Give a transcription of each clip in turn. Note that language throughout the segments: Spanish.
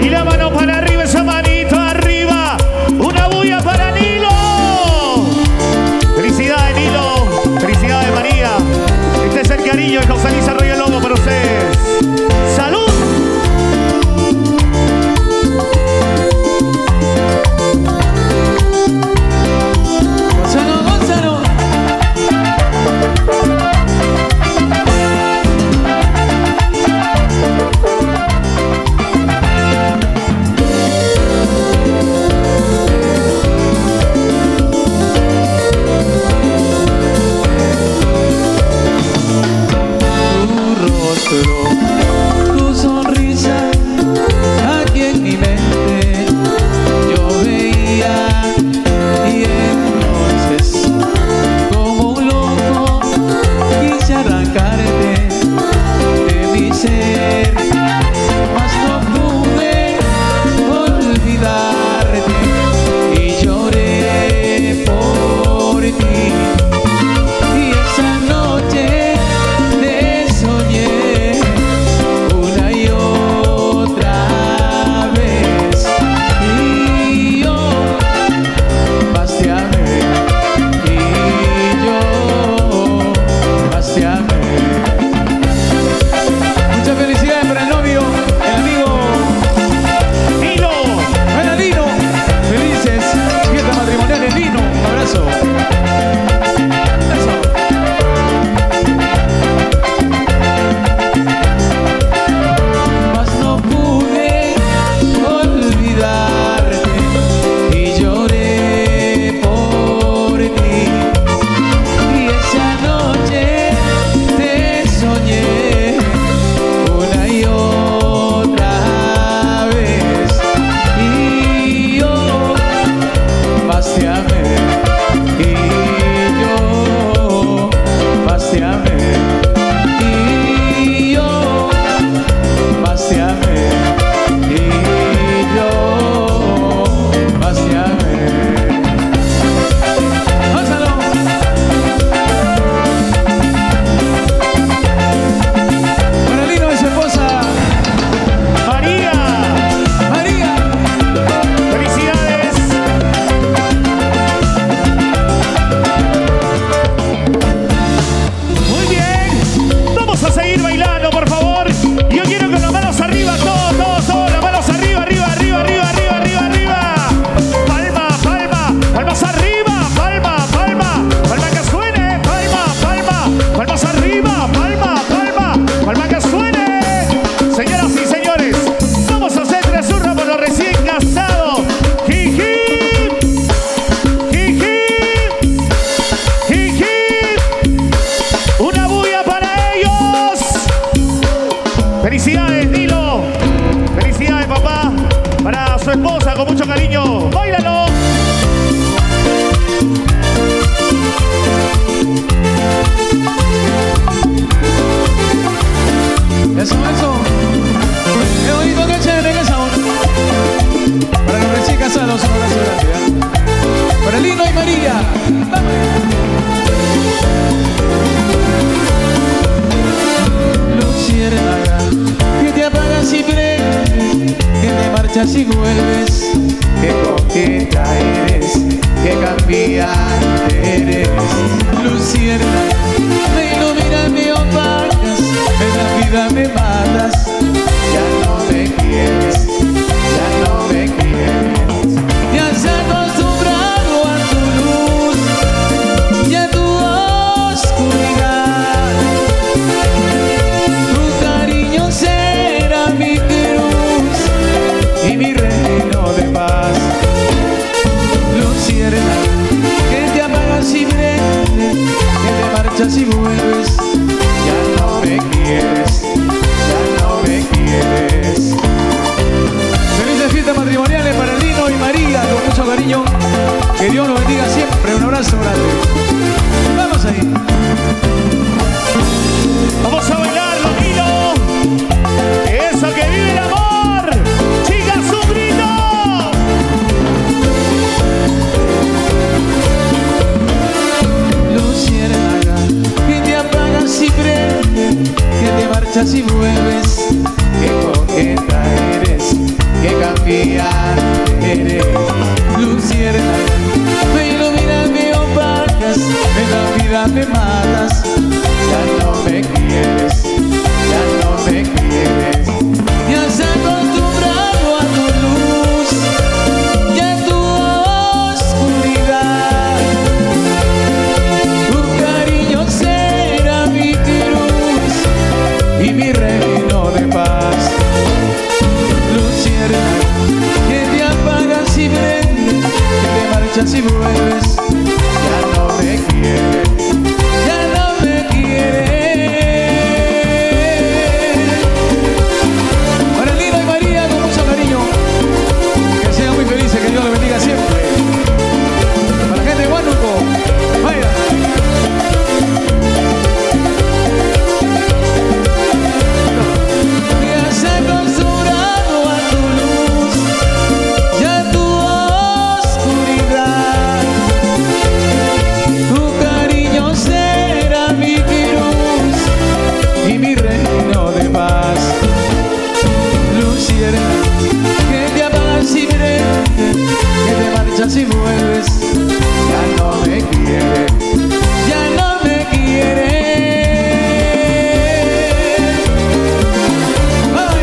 Y la mano para arriba, esa manito arriba. Una bulla para Nilo. Felicidades, Nilo. Felicidades, María. Este es el cariño de José Luis Arroyo Lobo para ustedes. ¡Salud! Tu sonrisa aquí en mi mente yo veía, y entonces como un loco quise arrancarte de mi ser, mas no pude olvidarte y lloré por ti. Y esa noche te soñé una y otra vez, y yo más te amé, y yo más te amé. Muchas felicidades para el novio, el amigo Nilo. Hola Lino, felices fiestas matrimoniales Lino, un abrazo. Mas no pude olvidarte y lloré por ti. Y esa noche te soñé una y otra vez, y yo más te amé, y yo más te amé, y yo más te amé, y yo más te amé. ¡Gózalo! Para Lino y su esposa María. María. Felicidades. Muy bien. Vamos a seguir bailando, por favor. Yo quiero que las manos arriba, todos, las manos arriba, arriba. Palma, palmas arriba, palma que suene, palmas arriba, palma que suene. Señoras y señores, vamos a hacer tres urras por los recién casados. Jiji, jiji, jiji. Una bulla para ellos. Felicidades, Nilo. Felicidades, papá. Para su esposa, con mucho cariño. ¡Báilalo! Eso. Qué bonito, qué chévere, qué sabor. Para los recién casados, un abrazo grande. Para Lino y María. Luciérnaga, que te apagas y prendes, que te marchas y vuelves, que coqueta eres, que cambiante eres. Luciérnaga, me iluminas, me opacas, en la vida me matas. Ya no me quieres, ya no me quieres. Te has acostumbrado a tu luz y a tu oscuridad. Tu cariño será mi cruz y mi reino de paz. Luciérnaga, que te apagas y prendes, que te marchas y vuelves. Ya no me quieres, ya no me quieres. Felices fiestas matrimoniales para Lino y María, con mucho cariño. Que Dios los bendiga siempre. Un abrazo grande. Vamos ahí. Vamos a bailarlo, Nilo. Eso que vive el amor. Chicas, un grito. Luciérnaga, que te apagas marchas y vuelves, ya no me quieres, ya no me quieres. Para Lino y María, con mucho cariño, que sean muy felices, que Dios los bendiga siempre. Para la gente de Huánuco, vaya. Si vuelves, ya no me quieres, ya no me quieres. ¡Ay!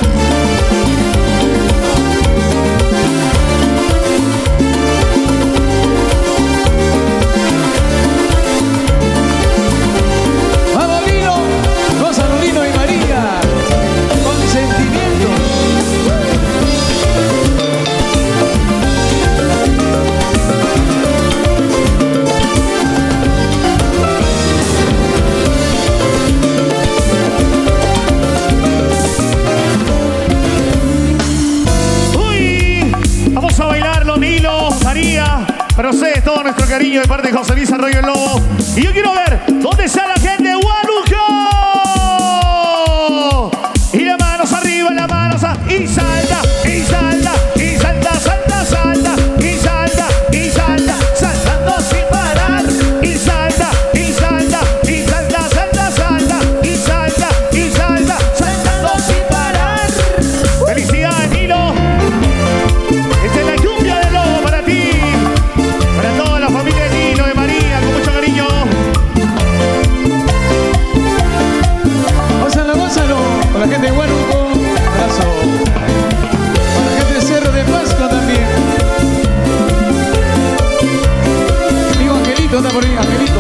Vamos, Lino, gózalo, Lino y María, con sentimiento. Para ustedes todo nuestro cariño de parte de José Luis Arroyo el Lobo. Y yo quiero ver dónde está la gente de Huánuco. Y las manos arriba, las manos y salta, y salta, y salta, salta, salta, y salta, y salta, saltando sin parar. Y salta, y salta, y salta, salta, salta, y salta, y salta, saltando sin parar. Felicidades, Nilo. Esta es la cumbia del Lobo para ti. Para toda la familia de Nilo, de María, con mucho cariño. Gózalo, gózalo, con la gente de Huánuco, abrazo. Con la gente de Cerro de Pascua también. Amigo Angelito, anda por ahí, Angelito.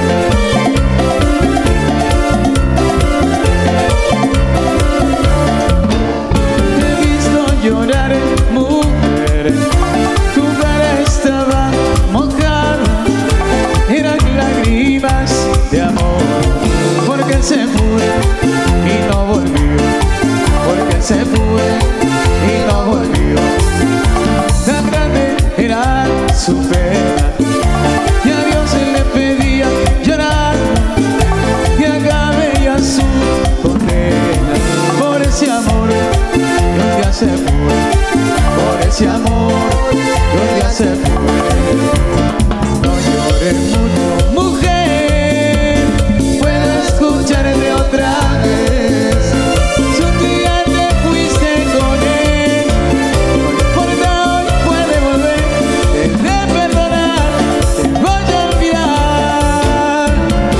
Te he visto llorar, mujer. Tu cara estaba mojada, eran lágrimas de amor, porque él se fue y no volvió, porque él se fue y no volvió. Tan grande era su pena y a Dios él le pedía llorar, y acá veía su condena por ese amor que un día se fue, por ese amor que un día se fue. No llores mucho, mujer, puedo escucharte otra vez. Si un día te fuiste con él, no importa, hoy puede volver. Te de perdonar, te voy a olvidar.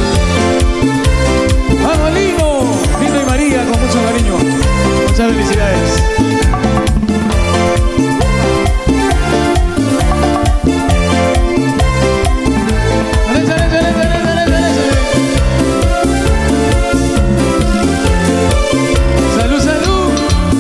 Vamos, Lino, Lino y María, con mucho cariño. Muchas felicidades. Salud, salud.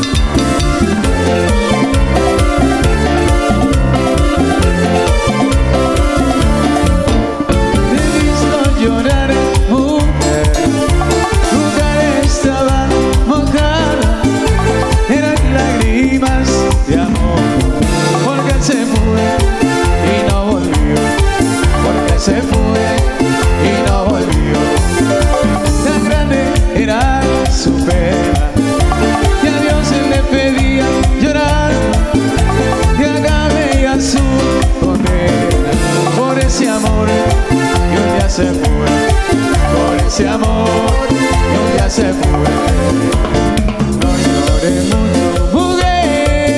Te he visto llorar, mujer. Tu cara estaba mojada, eran lágrimas de amor, porque él se fue y no volvió, porque él se fue y no volvió. Tan grande era su pena y a Dios él le pedía llorar, y acá veía su condena por ese amor que un día se fue, por ese amor que un día se fue. No llores mucho, mujer,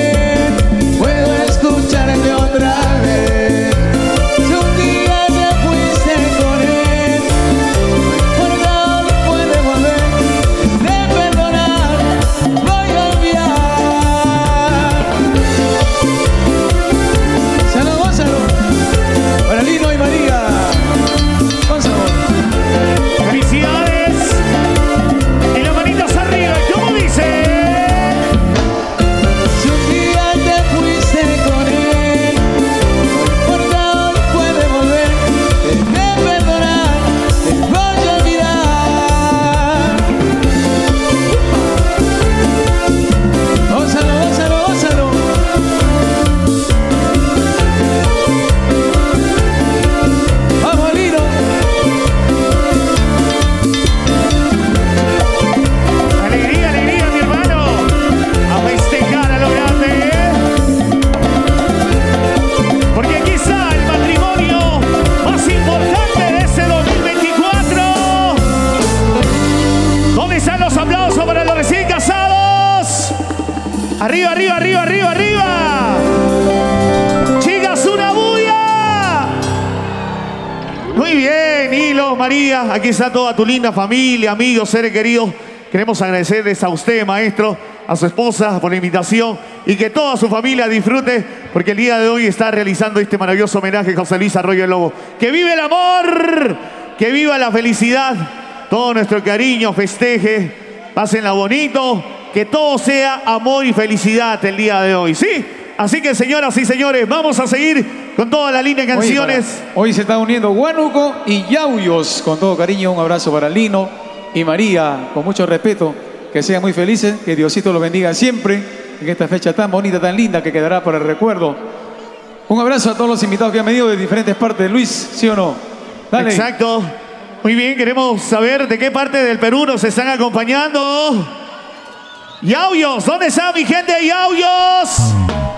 Arriba, arriba, arriba, arriba, arriba. Chicas, una bulla. Muy bien, Hilo, María. Aquí está toda tu linda familia, amigos, seres queridos. Queremos agradecerles a usted, maestro, a su esposa por la invitación y que toda su familia disfrute porque el día de hoy está realizando este maravilloso homenaje a José Luis Arroyo el Lobo. ¡Que vive el amor! ¡Que viva la felicidad! Todo nuestro cariño, festeje, pásenla bonito, que todo sea amor y felicidad el día de hoy, ¿sí? Así que, señoras y señores, vamos a seguir con toda la línea de canciones. Hoy se está uniendo Huánuco y Yauyos. Con todo cariño, un abrazo para Lino y María, con mucho respeto. Que sean muy felices, que Diosito los bendiga siempre en esta fecha tan bonita, tan linda, que quedará para el recuerdo. Un abrazo a todos los invitados que han venido de diferentes partes. Luis, ¿sí o no? Dale. Exacto. Muy bien, queremos saber de qué parte del Perú nos están acompañando. Yauyos, ¿dónde está mi gente de Yauyos?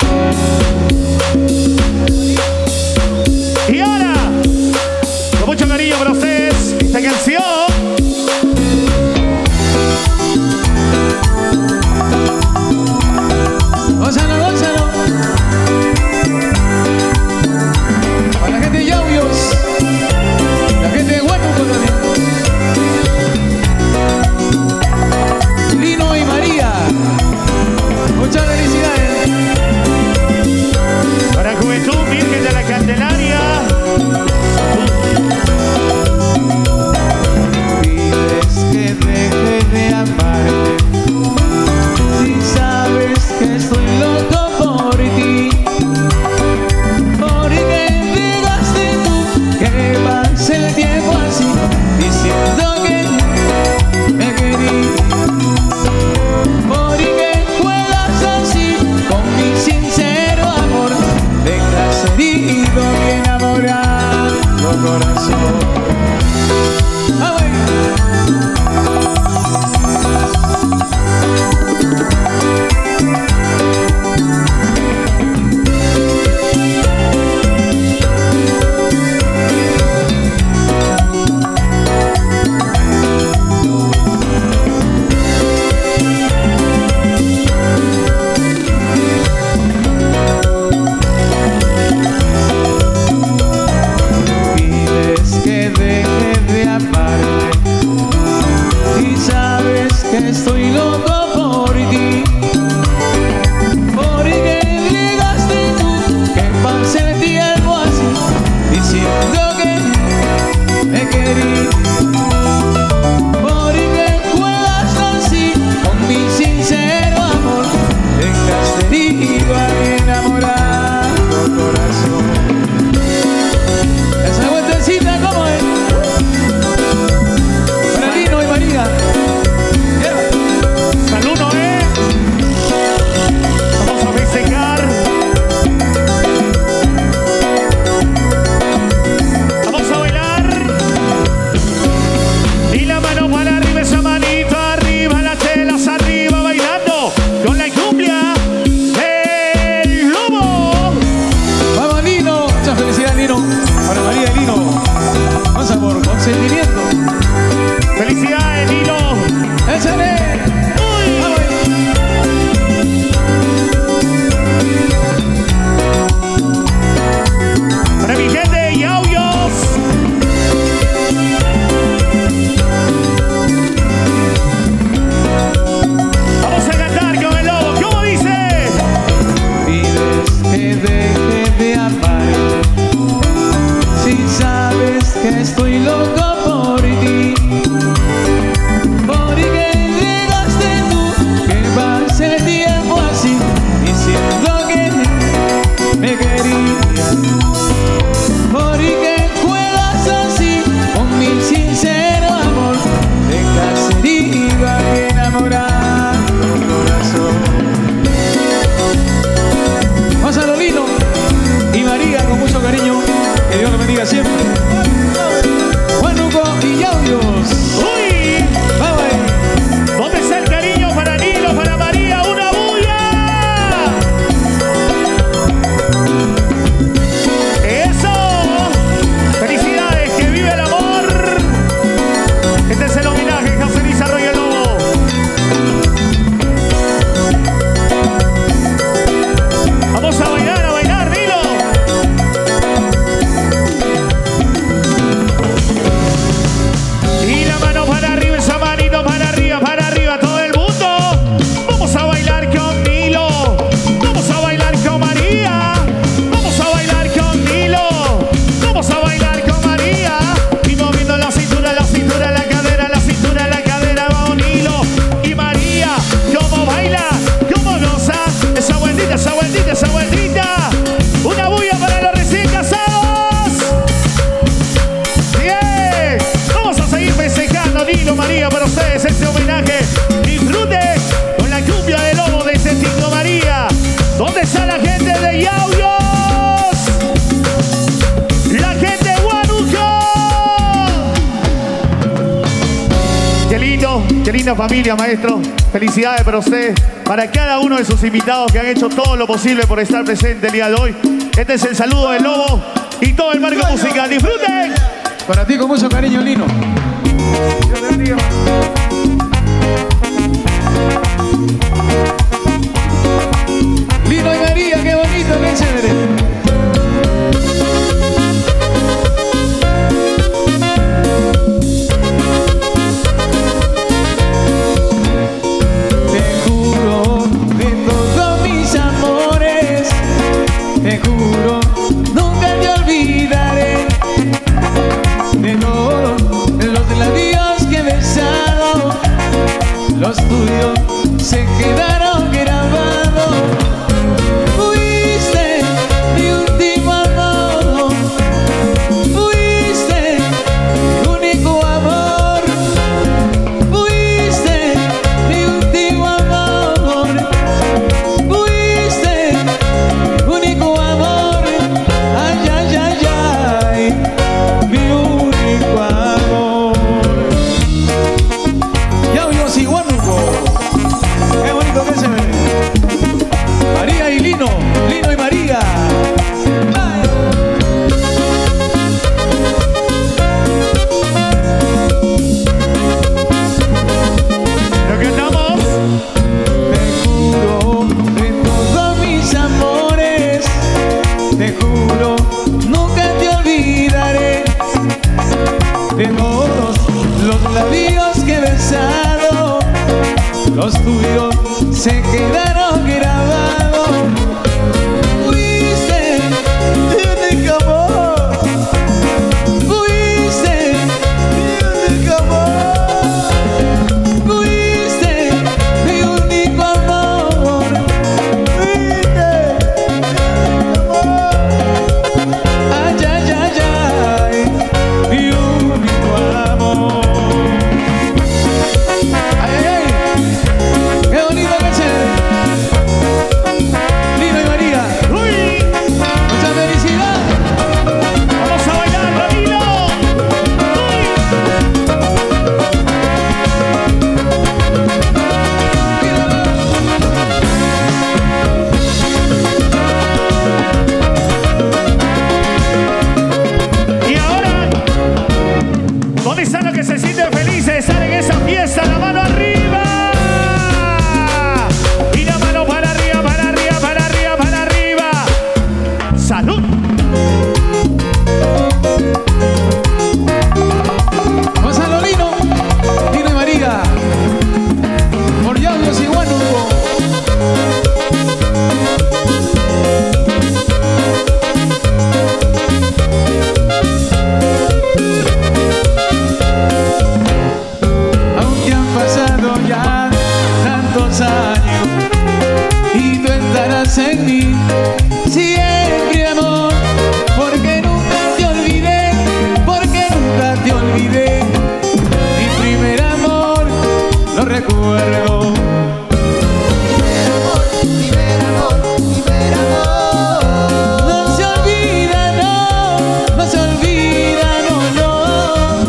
Y ahora, con mucho cariño para ustedes, esta canción. Gózalo, gózalo. Para la gente de Yauyos, la gente de Huánuco también. Lino y María, muchas felicidades. Para Juventud Virgen de la Candelaria. Pides que deje de amarte, si sabes que estoy loco por ti. Porque llegaste tú, que pase el tiempo así, diciendo que me querí. Porque juegas así con mi sincero amor, dejas herido mi enamorado corazón. Ah, bueno. Pides que deje de amarte y sabes que estoy loco por ti. Porque llegaste tú, que pase el tiempo así, diciendo que me querí. Porque juegas así con mi sincero amor, dejaste herido a mi enamorado corazón. Esa vueltecita, ¿cómo es? Para Lino y María. Saludo, vamos a festejar. Vamos a bailar. Y la mano para arriba, esa manito arriba, las telas arriba, bailando con la cumbia. vueltita, esa vueltita, esa vueltita. Una bulla para los recién casados. Bien. Vamos a seguir festejando, Nino, María, para ustedes este homenaje. Disfruten con la cumbia de Lobo desde Tingo María. ¿Dónde está la gente de Yauyos? La gente de Huánuco. Qué linda familia, maestro. Felicidades para usted, para cada uno de sus invitados que han hecho todo lo posible por estar presente el día de hoy. Este es el saludo del Lobo y todo el marco musical. ¡Disfruten! Para ti con mucho cariño, Lino. Dios te bendiga. Lino y María, qué bonito, qué chévere. Te juro, nunca te olvidaré de todos los labios que he besado. Los tuyos se quedaron grabados. Fuiste mi último amor, fuiste mi único amor, fuiste mi último amor, fuiste mi único amor, ay, ay, ay, ay, mi único amor. Yauyos y Huánuco, qué bonito que se ve. María y Lino, Lino y María. Lo que estamos. Te juro de todos mis amores, te juro, nunca te olvidaré de todos los labios que he besado. Los tuyos se quedaron grabados. Fuiste mi único amor, fuiste mi único amor, fuiste mi único amor, fuiste mi único amor, ay, ay, ay, ay, mi único amor. Ay, ay, ay, qué bonito que es. Lino y María, ¡Uy! mucha felicidad. Vamos a bailar, Ramiro. Y ahora, ¿dónde están los que se sienten felices de estar en esa fiesta? La mano arriba. Y la mano para arriba, para arriba, para arriba, para arriba. ¡Salud! Gonzalo Lino, Lino y María, por Yauyos y Huánuco. Aunque han pasado ya tantos años y tú estarás en mí siempre, amor, porque nunca te olvidé, porque nunca te olvidé. Mi primer amor lo recuerdo. No se olvida, no, no se olvida, no, no.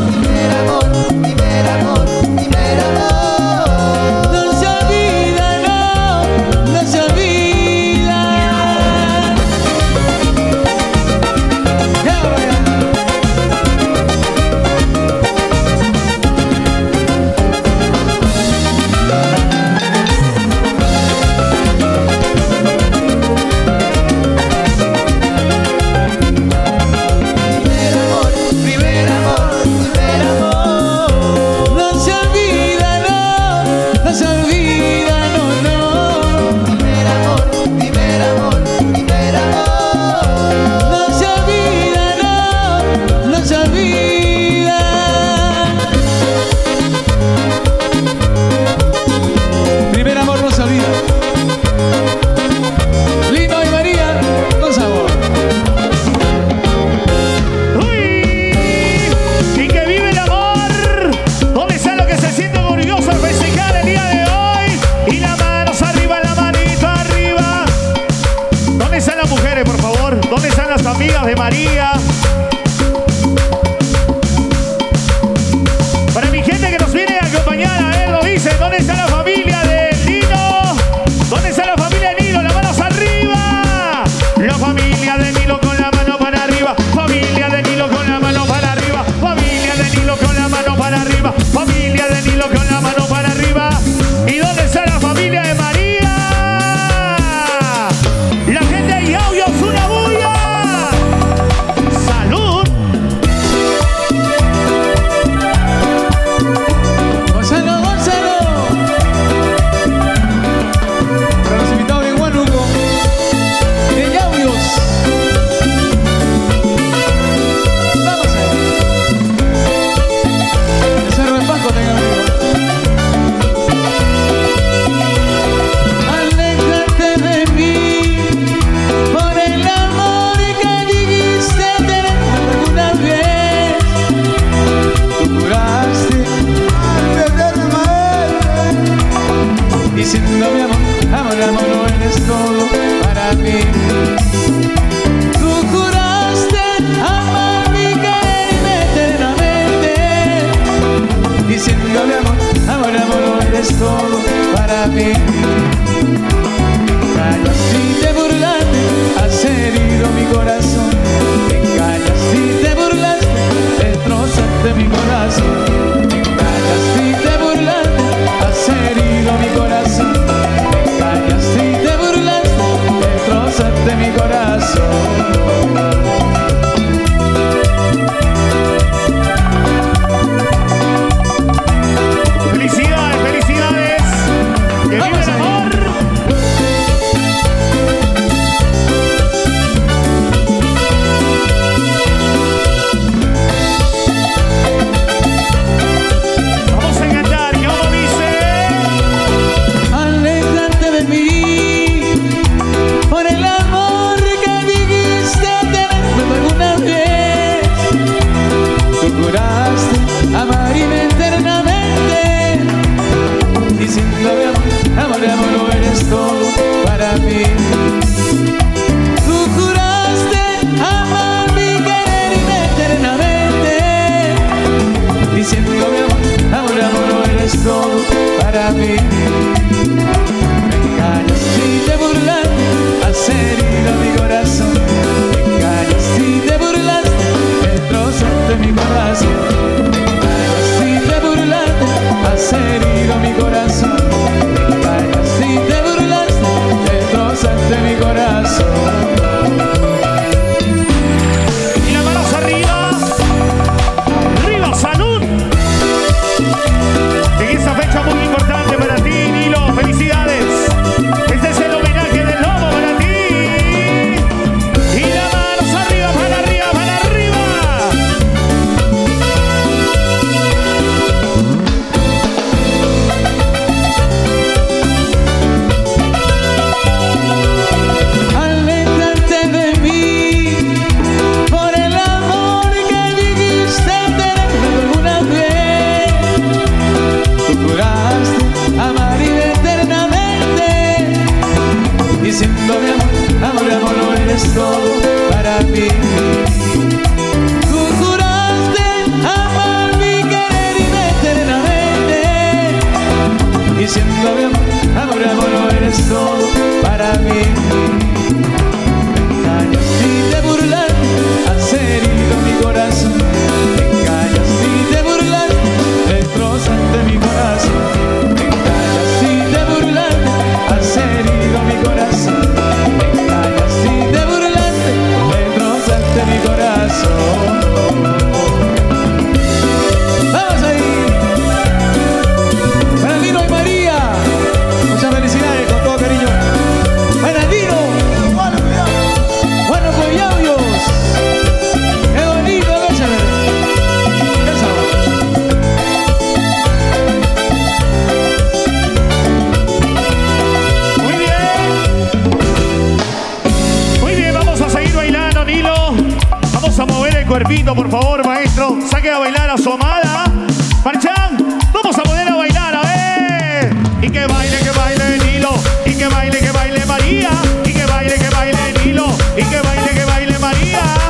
No se olvida, no, no se olvida. Ya, ya. amigas de María. Para mi gente que nos viene a acompañar, a ver, lo dice, ¿dónde está la familia de Nilo? ¿Dónde está la familia de Nilo? Las manos arriba. La familia de Nilo con la mano para arriba. Familia de Nilo con la mano para arriba. Familia de Nilo con la mano para arriba. Familia de Nilo con la mano para arriba. ¿Y dónde está la familia de María? La gente de Yauyos, una bulla. ¡Salud! Gonzalo, Gonzalo. Para los invitados de Huánuco, de Yauyos. Vamos a ver. El Cerro de Pasco tenga amigo. Aléjate de mí por el amor que dijiste tener alguna vez. Tú juraste diciendo mi amor, amor, amor, no eres todo para mí. Tú juraste amarme y quererme eternamente, diciendo mi amor, amor, amor, no eres todo para mí. Engañaste y te burlaste, has herido mi corazón. Engañaste y te burlaste, destrozaste mi corazón. Engañaste y te burlaste, has herido mi corazón. Engañaste y te burlaste, destrozaste mi corazón. ¡Felicidades, felicidades! ¡Que viva Vamos el ahí. amor! Vamos a cantar, ¿y cómo dice? Aléjate de mí por el amor que dijiste tenerme alguna vez. Tú juraste amarme eternamente, diciendo mi amor, amor, amor, no eres todo para mí. Tú juraste amarme y quererme eternamente, diciendo mi amor, amor, amor, no eres todo para mí. Me engañaste y te burlaste, has herido mi corazón. Me engañaste y te burlaste, destrozaste mi corazón. Me engañaste y te burlaste, has herido mi corazón. Me engañaste y te burlaste, destrozaste mi corazón. Y las manos arriba. ¡Arriba, salud! En esta fecha muy importante para ti, Nilo, felicidades. Este es el homenaje del lobo para ti. Y las manos arriba, para arriba, para arriba. Aléjate de mí por el amor que dijiste tenerme alguna vez. Tú juraste amarme eternamente, diciendo mi amor, amor, amor, no eres todo para mí. Tú juraste amarme y quererme eternamente, diciendo mi amor, amor, amor, no eres todo para mí. Engañaste y te burlaste, has herido mi corazón. Engañaste y te burlaste, destrozaste mi corazón. Engañaste y te burlaste, has herido mi corazón. Engañaste y te burlaste, destrozaste mi corazón. Vamos ahí. Para Nilo y María, muchas felicidades con todo cariño. Para Nilo, bueno, pues Yauyos. Qué bonito, bésame. Bésame. Muy bien. Muy bien, vamos a seguir bailando, Nilo. Vamos a mover el cuerpito, por favor, maestro. Saque a bailar a su amada. Marchán, vamos a poner a bailar, a ver. Y que baile Nilo. Y que baile María. Y que baile Nilo. Y que baile María.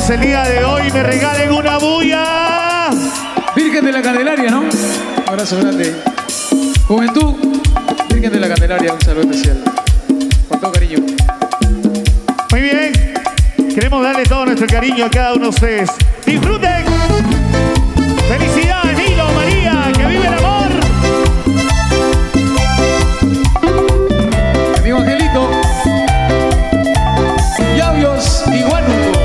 señores, el día de hoy me regalen una bulla. Virgen de la Candelaria, ¿no? Un abrazo grande. Juventud, Virgen de la Candelaria, un saludo especial. Con todo cariño. Muy bien. Queremos darle todo nuestro cariño a cada uno de ustedes. ¡Disfruten! ¡Felicidades, Nilo, María! ¡Que vive el amor! Amigo Angelito. Yauyos y Huánuco.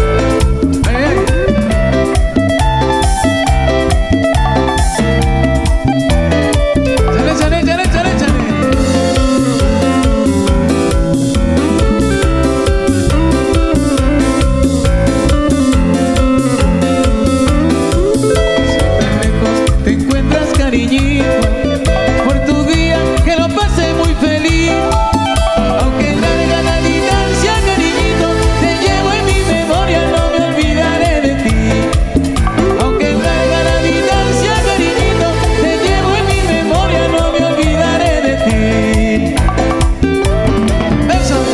Por tu día que lo pasé muy feliz. Aunque larga la distancia, cariñito, te llevo en mi memoria, no me olvidaré de ti. Aunque larga la distancia, cariñito, te llevo en mi memoria, no me olvidaré de ti. Eso.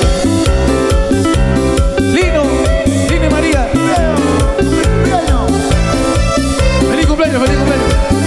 Lino y María. Feliz cumpleaños, feliz cumpleaños.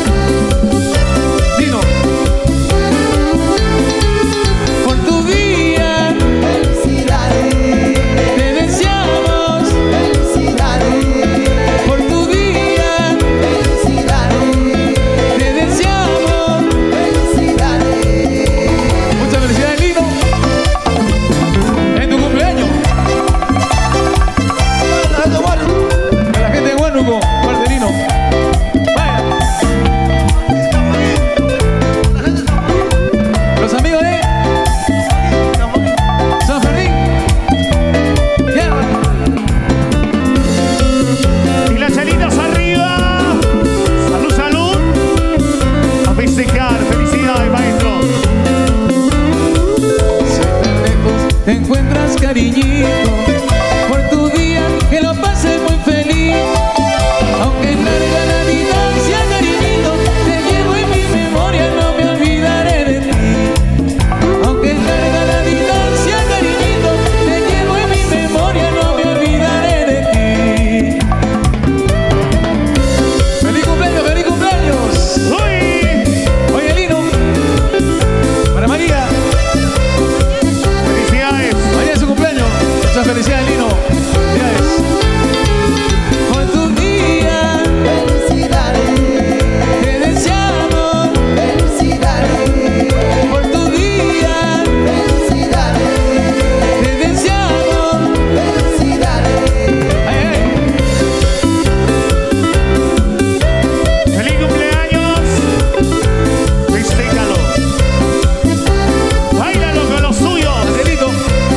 Te encuentras, cariñito, por tu día que lo pasé muy feliz. Aunque larga la distancia, cariñito, te llevo en mi memoria, no me olvidaré de ti. Aunque larga la distancia, cariñito, te llevo en mi memoria, no me olvidaré de ti. ¡Feliz cumpleaños, feliz cumpleaños! ¡Uy! Oye, Lino, para María. Muchas felicidades, Lino. Felicidades. Por tu día, felicidades. Te deseamos, felicidades. Por tu día, felicidades. Te deseamos, felicidades. Ay, ay. ¡Feliz cumpleaños! Festéjalo. Báilalo con los suyos. Angelito.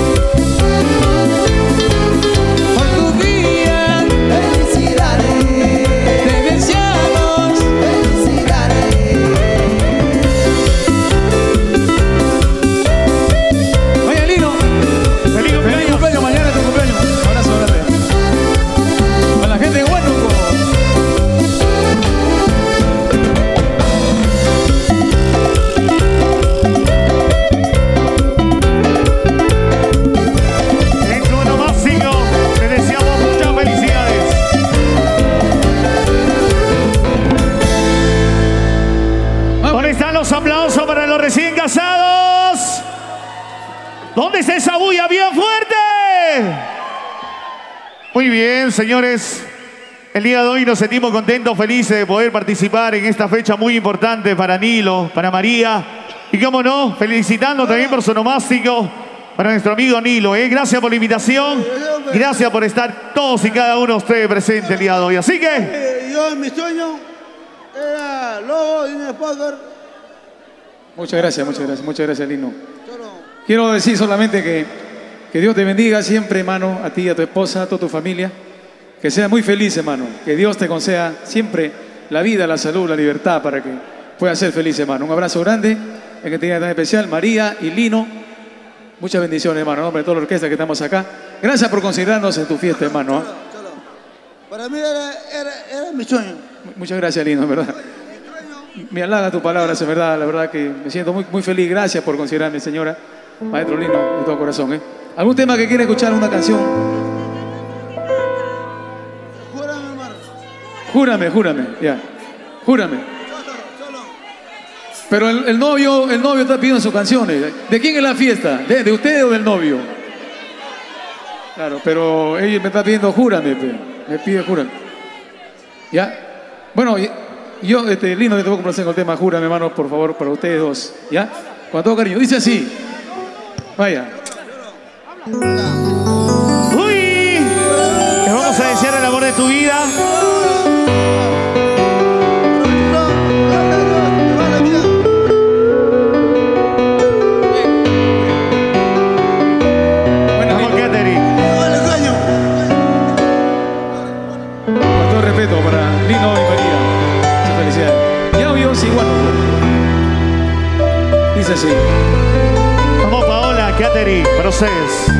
Aplausos para los recién casados. ¿Dónde está esa bulla bien fuerte? Muy bien, señores. El día de hoy nos sentimos contentos, felices de poder participar en esta fecha muy importante para Nilo, para María. Y cómo no, felicitando también por su onomástico para nuestro amigo Nilo. Gracias por la invitación. Gracias por estar todos y cada uno de ustedes presentes el día de hoy. Así que... yo en mi sueño era lobo y un Poker. Muchas gracias, Lino. Quiero decir solamente que Dios te bendiga siempre, hermano, a ti y a tu esposa, a toda tu familia. Que seas muy feliz, hermano. Que Dios te conceda siempre la vida, la salud, la libertad para que puedas ser feliz, hermano. Un abrazo grande, en este día tan especial, María y Lino. Muchas bendiciones, hermano, en nombre de toda la orquesta que estamos acá. Gracias por considerarnos en tu fiesta, hermano. Para mí era mi sueño. Muchas gracias, Lino, en verdad. Me halaga tu palabra, es verdad, la verdad que me siento muy feliz. Gracias por considerarme, señora. Maestro Lino, de todo corazón. ¿Algún tema que quiera escuchar, una canción? Júrame, ya. Júrame. Pero el novio está pidiendo sus canciones. ¿De quién es la fiesta? ¿De usted o del novio? Claro, pero ella me está pidiendo júrame, me pide júrame. ¿Ya? Bueno, yo, Lino, te voy a complacer con el tema júrame, hermano, por favor, para ustedes dos. ¿Ya? Con todo cariño. Dice así. Vaya. Uy, te vamos a desear el amor de tu vida. Vamos, Katherine. Con todo respeto para Lino y María. Muchas felicidades. Ya oyó, sí, igual. Dice así. Vamos, Paola, Katherine, procedes.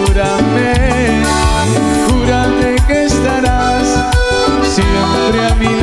Siempre a mi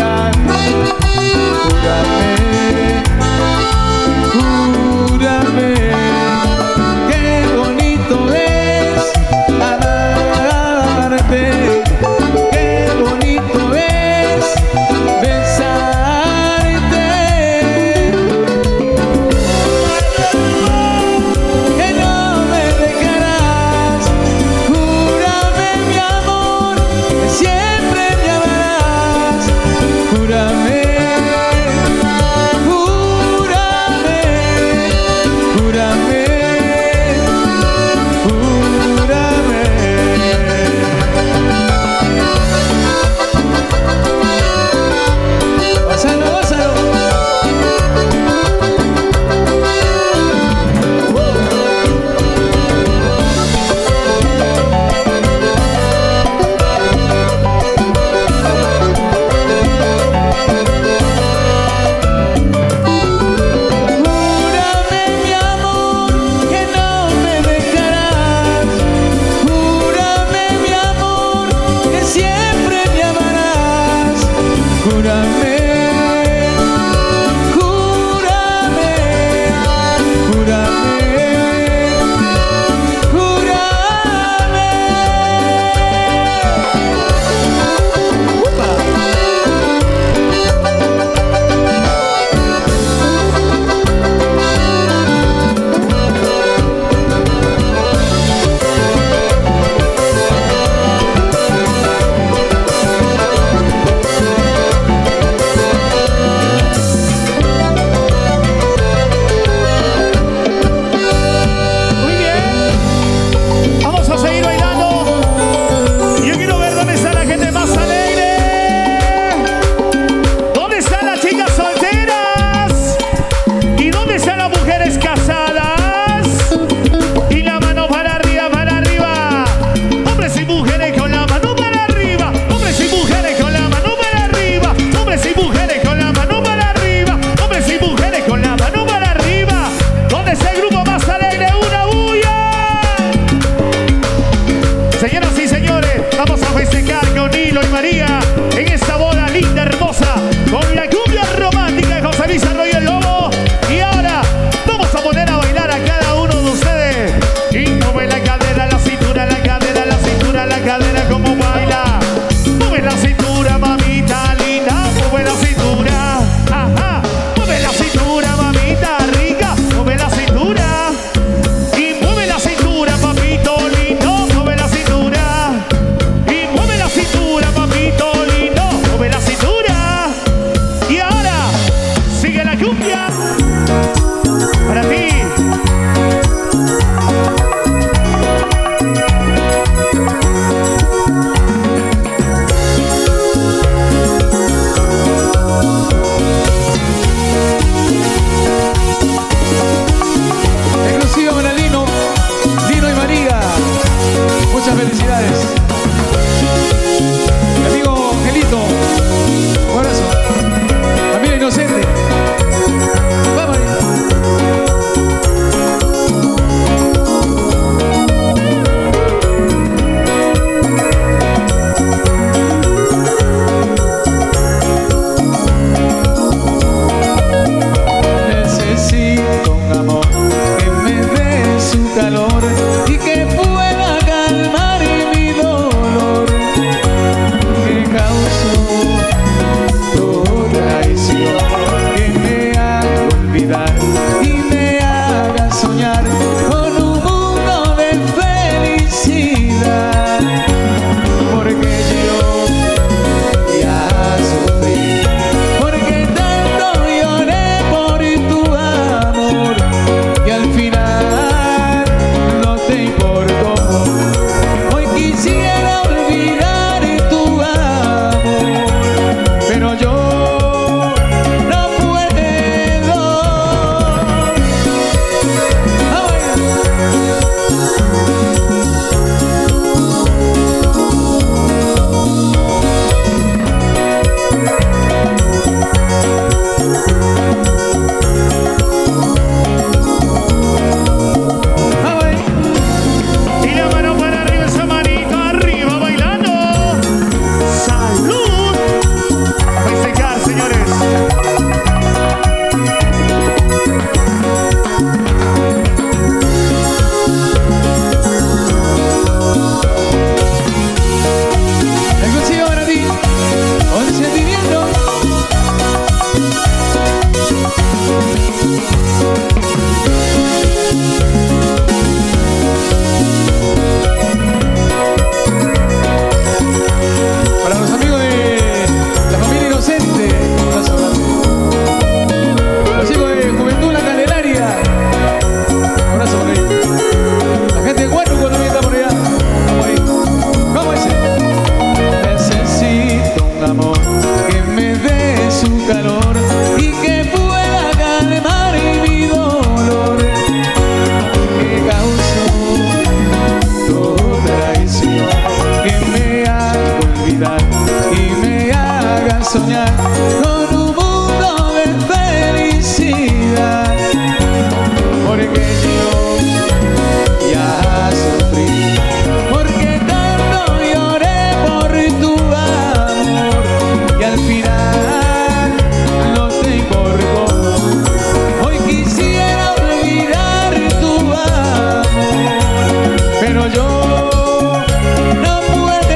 realidad y me hagan soñar con un mundo de felicidad. Porque yo ya sufrí, porque tanto lloré por tu amor y al final no te importó. Hoy quisiera olvidar tu amor, pero yo no puedo.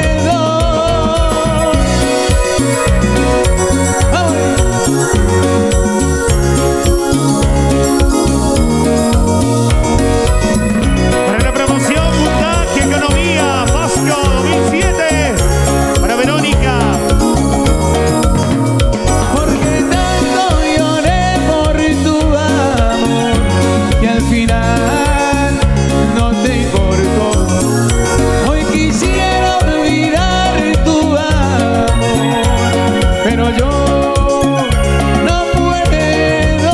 Para la promoción Puntaje Economía Pasco 2007 para Verónica. Porque tanto lloré por tu amor y al final no te importó. Hoy quisiera olvidar tu amor, pero yo no puedo.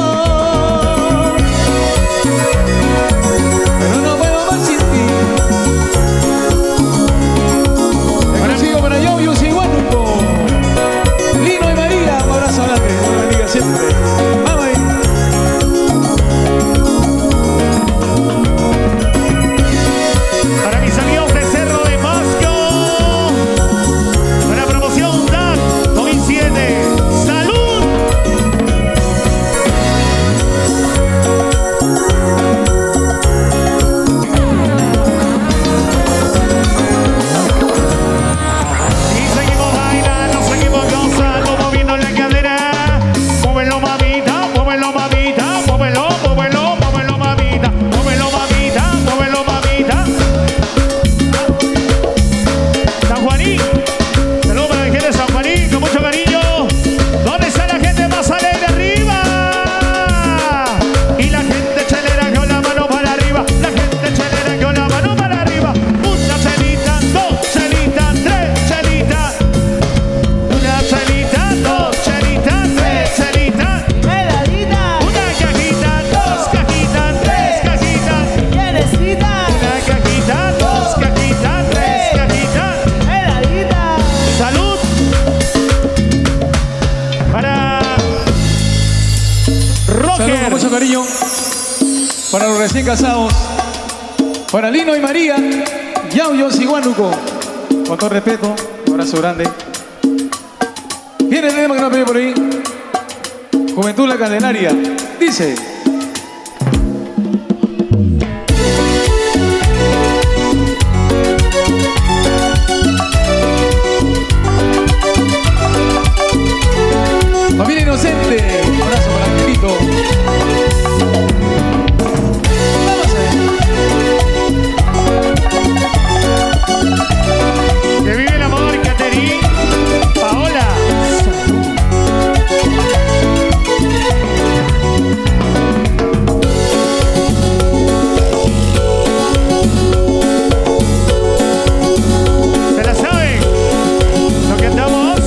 Pero no puedo más sin ti. Exclusivo para Yoyos y Huánuco, Lino y María, un abrazo adelante, Dios los bendiga siempre. Vamos ahí. Para mis amigos de Cerro de Pasco, para la promoción DAC 2007. ¡Salud! Y seguimos bailando, seguimos gozando, moviendo la cadera. Móvelo, mamita, móvelo, mamita, móvelo, móvelo, móvelo, mamita, móvelo, mamita, móvelo, mamita. San Juanín, saludos para la gente de San Juanín, con mucho cariño. ¿Dónde está la gente más alegre? ¡Arriba! Y la gente chelera con la mano para arriba. La gente chelera con la mano para arriba. Una chelita, dos chelitas, tres chelitas. Una chelita, dos chelitas, tres chelitas. Peladita, Una cajita, dos cajitas, tres cajitas. llenecita, Una cajita, dos cajitas, tres cajitas. peladita. ¡Salud! Para Saludos con Roger. mucho cariño para los recién casados, para Lino y María, Yauyos y Huánuco. Con todo respeto, un abrazo grande. Viene el tema que nos pide por ahí. Juventud La Candelaria. Dice: Familia Inocente, un abrazo para Angelito. Vamos a ver. Que vive el amor, Caterín. Paola. ¿Se la saben? ¿Lo que andamos?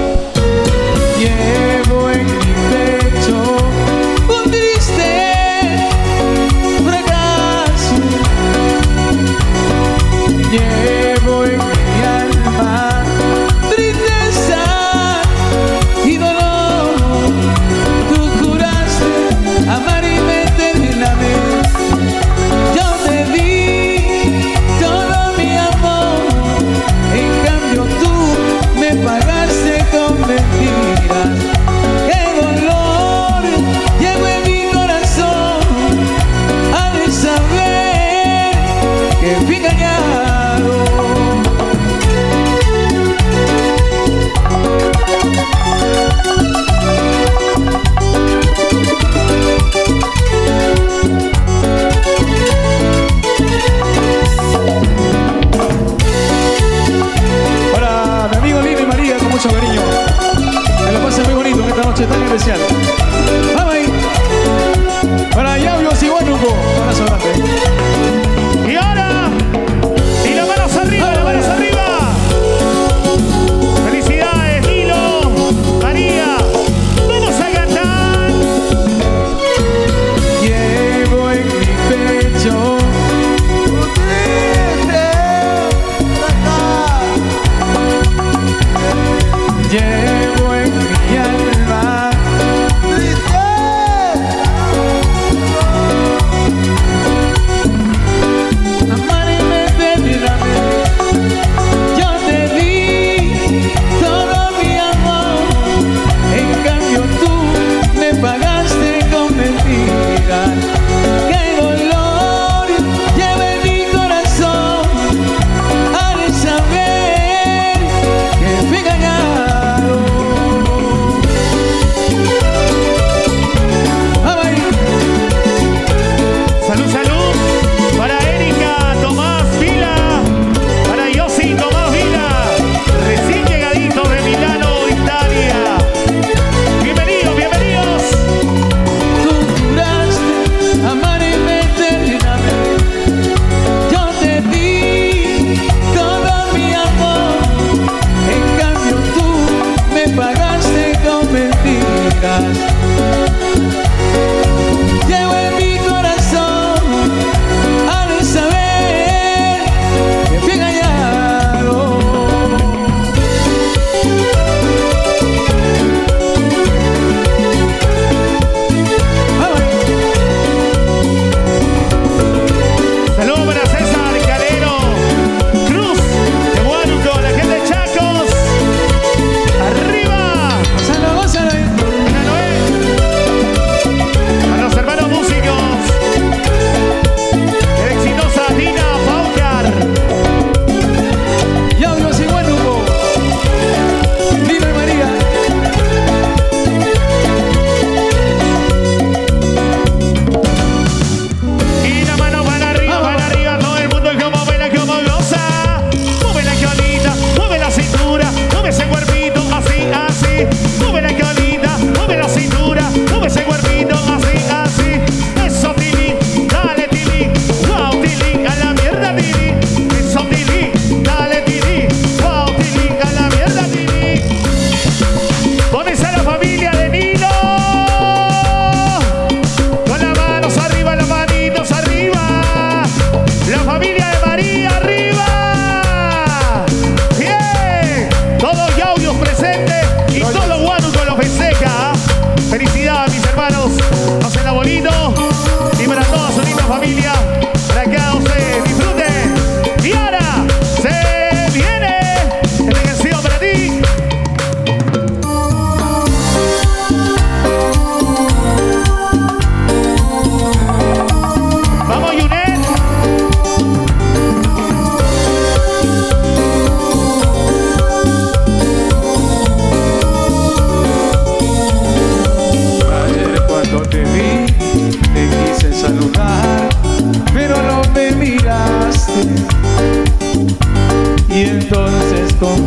Llevo en mi pecho un triste fracaso. Llevo en mi alma tristeza y dolor. Tú juraste amar eternamente. Yo te di todo mi amor, en cambio tú me pagaste con mentiras. ¡Qué dolor llevo en mi corazón al saber que fui engañado! Para mi amigo Lino y María, con mucho cariño. Que lo pasen muy bonito en esta noche tan especial. ¡Vamos ahí! Para Yauyos y Huánuco, un abrazo grande. Y ahora, y las manos arriba, las manos arriba. Felicidades, Nilo, María. Vamos a cantar. Llevo en mi pecho un triste fracaso.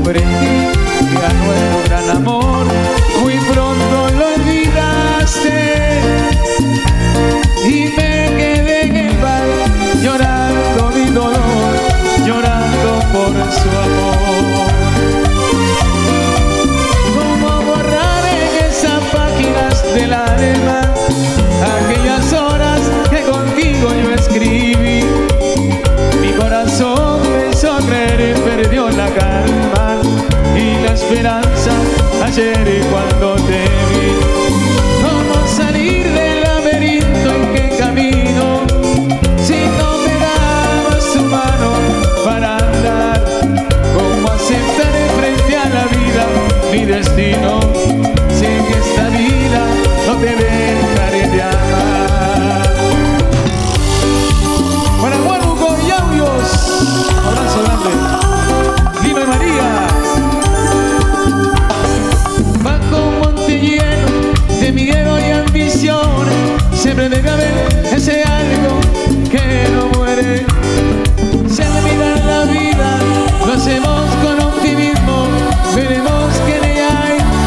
comprendí que a nuestro gran amor muy pronto lo olvidaste. Y me quedé en el bar llorando mi dolor, llorando por su amor. ¿Cómo borrar en esas páginas del alma aquellas horas que contigo yo escribí? Mi corazón empezó a creer y perdió la calma y la esperanza ayer cuando te vi. ¿Cómo salir del laberinto en que camino si no me dabas tu mano para andar? ¿Cómo aceptar frente a la vida mi destino si en esta vida no te dejaré de amar? Para Huánuco y Audios, abrazo grande. Lino y María. Bajo un monte lleno de miedo y ambición, siempre debe haber ese algo que no muere. Si al mirar la vida lo hacemos con optimismo, veremos que en ella hay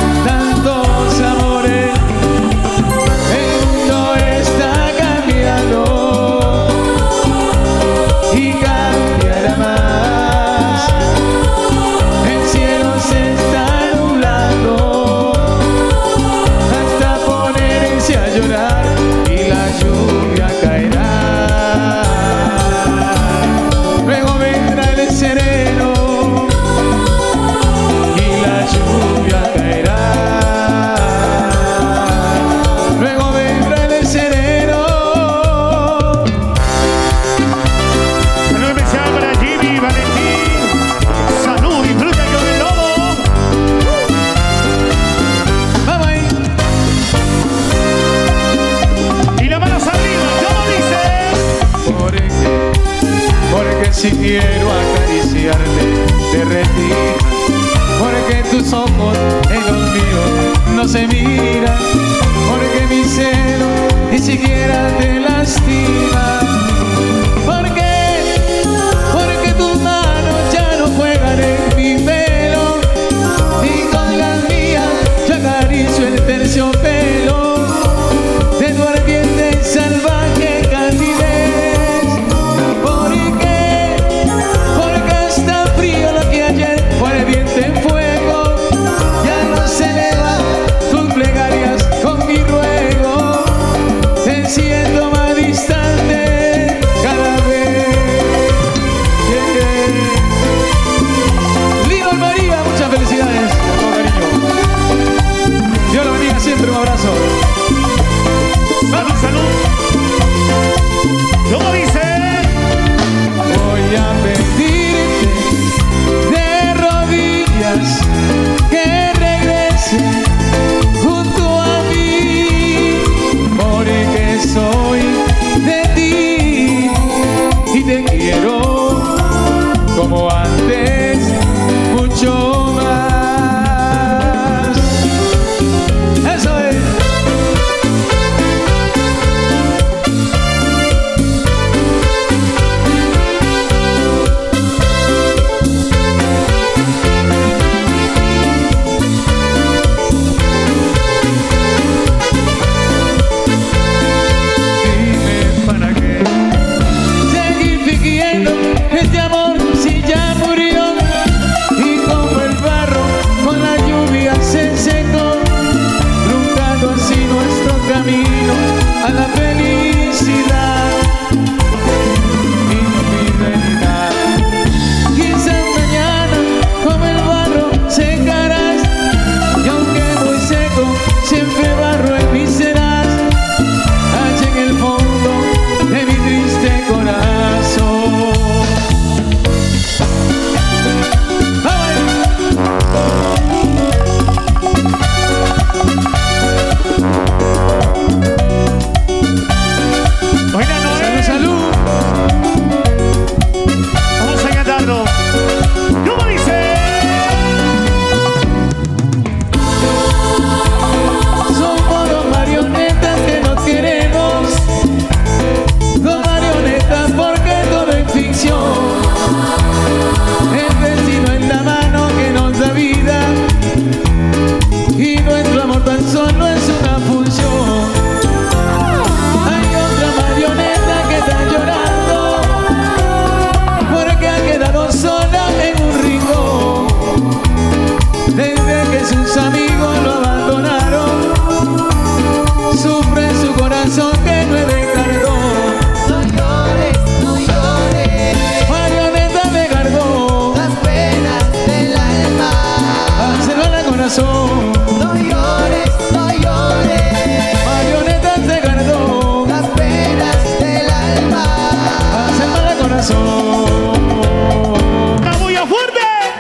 corazón. No llores, no llores, Marionetas de cartón las penas del alma. hacen mal al corazón. ¡Una bulla fuerte!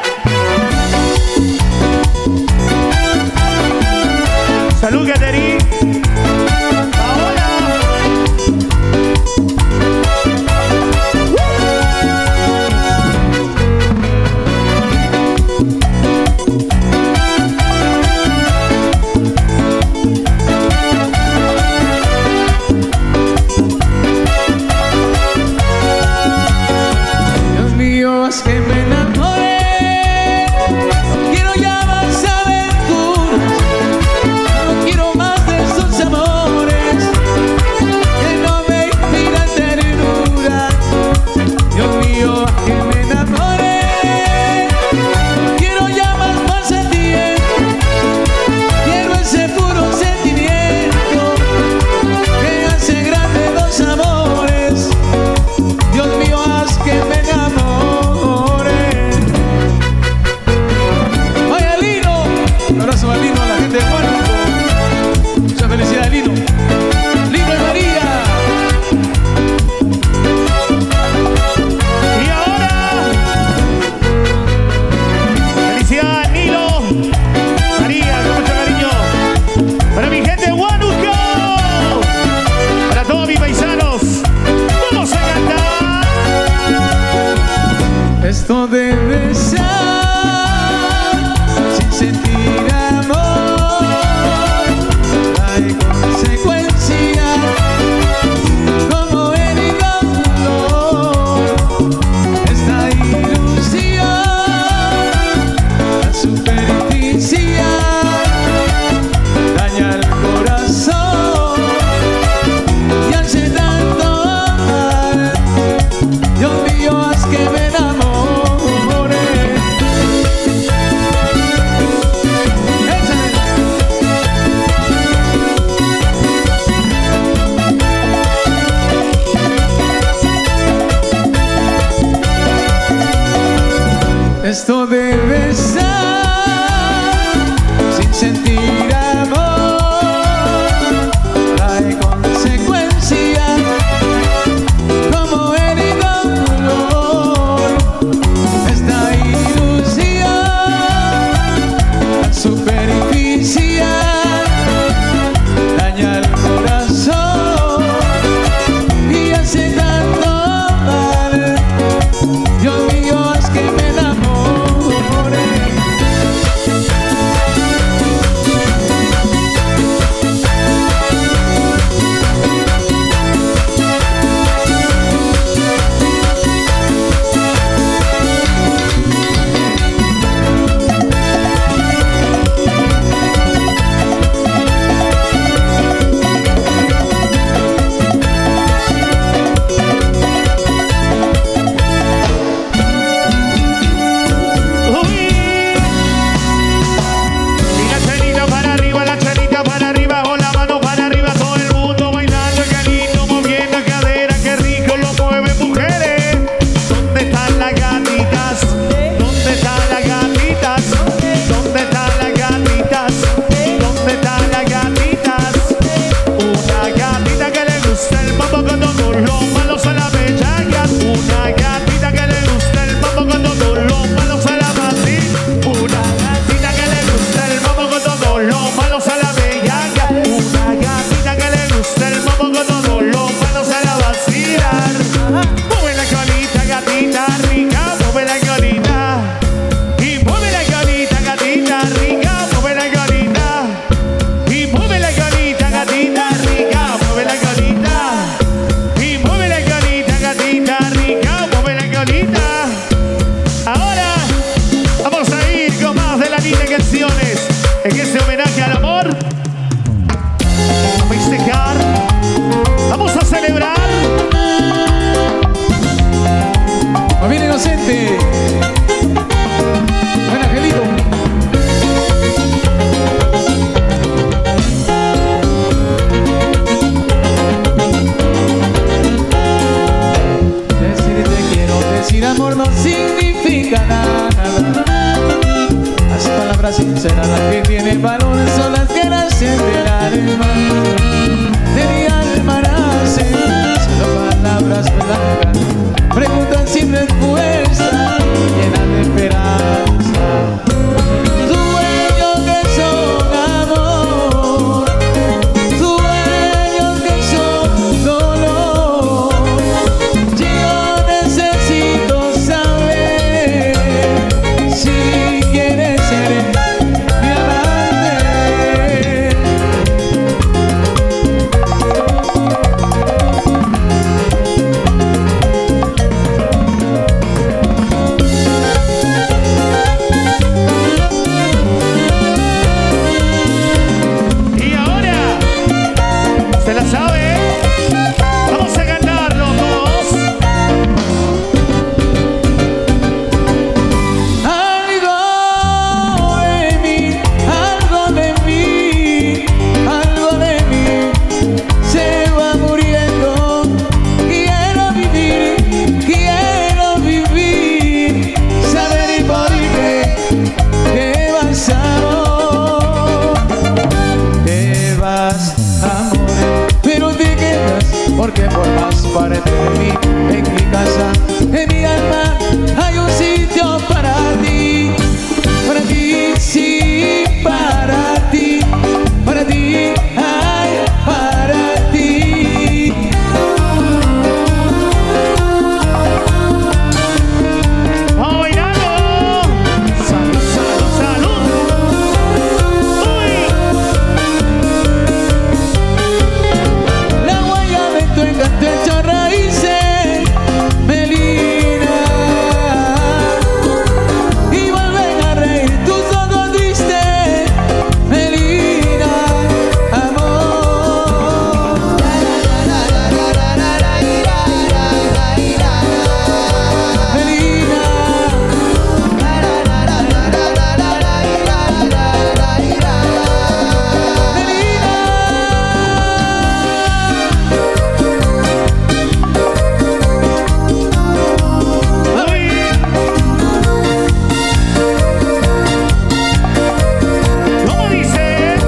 Salud, Caterín. Paola. Dios mío, haz que me enamore. No quiero ya más aventuras, no quiero más de esos amores que no me inspiran ternura. Dios mío, haz que me enamore. No quiero ya más sentimiento, quiero ese puro sentimiento que hace grande los amores. Dios mío, haz que me enamore. Vaya Lino, un abrazo a Lino, a la gente de Huánuco. Mucha felicidad, Lino. Lino y María. Y ahora, felicidades, Nilo, María, con mucho cariño. Para mi gente de Huánuco, para todos mis paisanos, vamos a cantar. Esto debe ser sin sentir amor. Hay consecuencias como el dolor. Esta ilusión tan superficial daña el corazón y hace tanto mal. Dios mío, haz que me enamore. Esto debe ser sin sentir amor. Hay consecuencias como el dolor. Esta ilusión tan superficial daña el corazón y hace tanto mal. Dios mío, haz que me enamore. Uy. Y la chanita para arriba, con la mano para arriba, todo el mundo bailando, qué lindo, moviendo cadera, qué rico lo mueven mujeres. ¿Dónde están las gatitas? ¿Dónde están las gatitas? ¿Dónde están las gatitas? ¿Dónde están las gatitas? Una gatita que le gusta el mambo con todos los malos a la bellaca. Una gatita que le gusta el mambo con todos los malos a la vacil. Una gatita que le gusta el mambo con todos los malos a la bellaca. Una gatita que le gusta el mambo con todos los malos a la vacilar. Mueve la colita, gatita rica, mueve la colita. Y mueve la colita, gatita rica, mueve la colita. Y mueve la colita, gatita rica, mueve la colita. Y mueve la colita, gatita rica, mueve la colita. Ahora vamos a ir con más de la línea de canciones en este homenaje al amor. A festejar, vamos a celebrar. Familia Inocente. Buen Angelito. Decir te quiero, decir amor no significa nada. Las palabras palabras sinceras, las que tienen valor, son las que nacen del alma. De mi alma nacen solo palabras blancas, preguntas sin respuesta, llenas de esperanza. Sueños que son amor, sueños que son dolor. Yo necesito saber si quieres ser mi amante. Y ahora, ¿se la sabe? Vamos a cantarlo todos. Algo de mí, algo de mí se va muriendo. Quiero vivir, saber y por qué te vas, amor. Te vas, amor, pero te quedas porque formas parte de mí. En mi casa, en mi alma, hay un sitio para ti, sí, para ti, ay, para ti. ¡Vamos bailando! ¡Salud, salud, salud! ¡Uy! La guayaba en tu encanto hecho raíces, Melina, y vuelven a reír tus ojos tristes, Melina, amor. Melina, ¡Uy! ¿Cómo dice?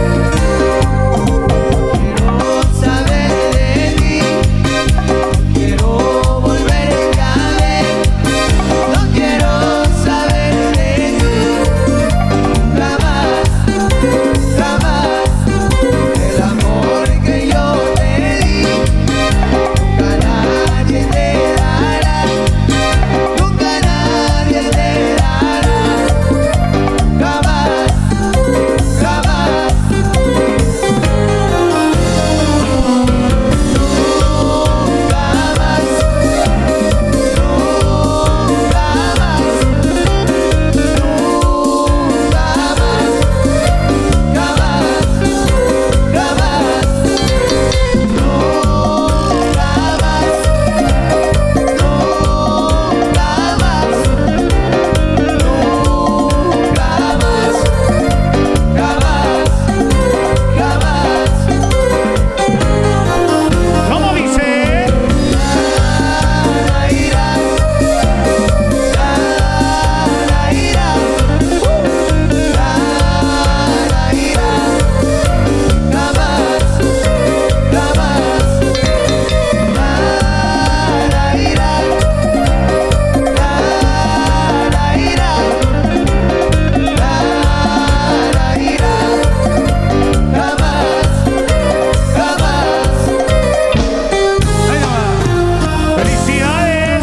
Quiero saber de ti, quiero volver a ver. No quiero saber de ti, jamás, jamás. El amor que yo te di, nunca nadie te dará, nunca nadie te dará, jamás, jamás. ¿Cómo dice? ¡Felicidades!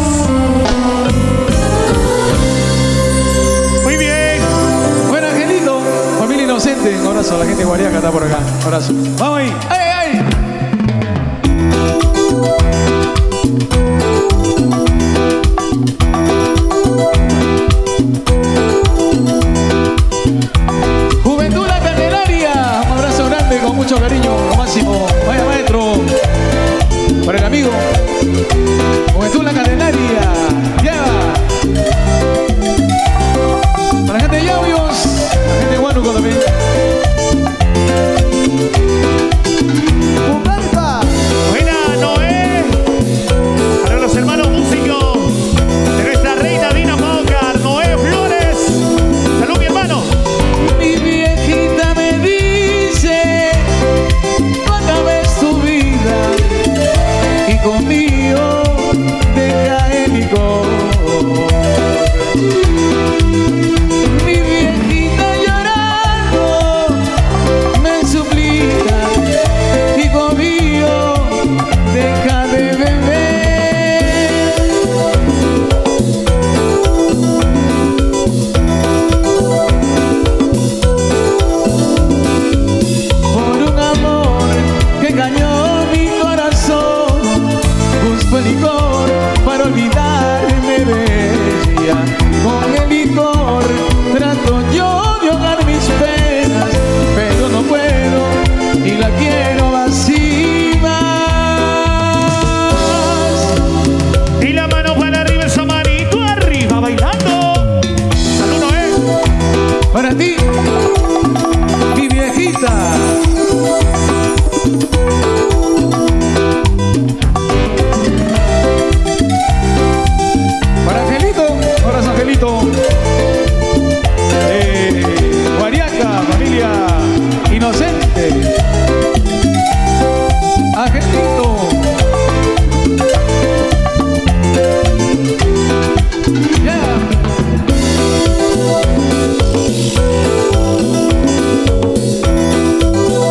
Muy bien. bueno, Angelito, familia inocente, un abrazo a la gente de Guariaca, está por acá, un abrazo. Vamos ahí, ¡ay, ay! Juventud La Candelaria, un abrazo grande con mucho cariño, lo máximo. Vaya maestro, para el amigo. Juventud La Candelaria, lleva. Para la gente de Yauyos, la gente de Huánuco también. Angelita. Para Angelito, abrazo Angelito. Guariaca, familia inocente. Angelito. Yeah.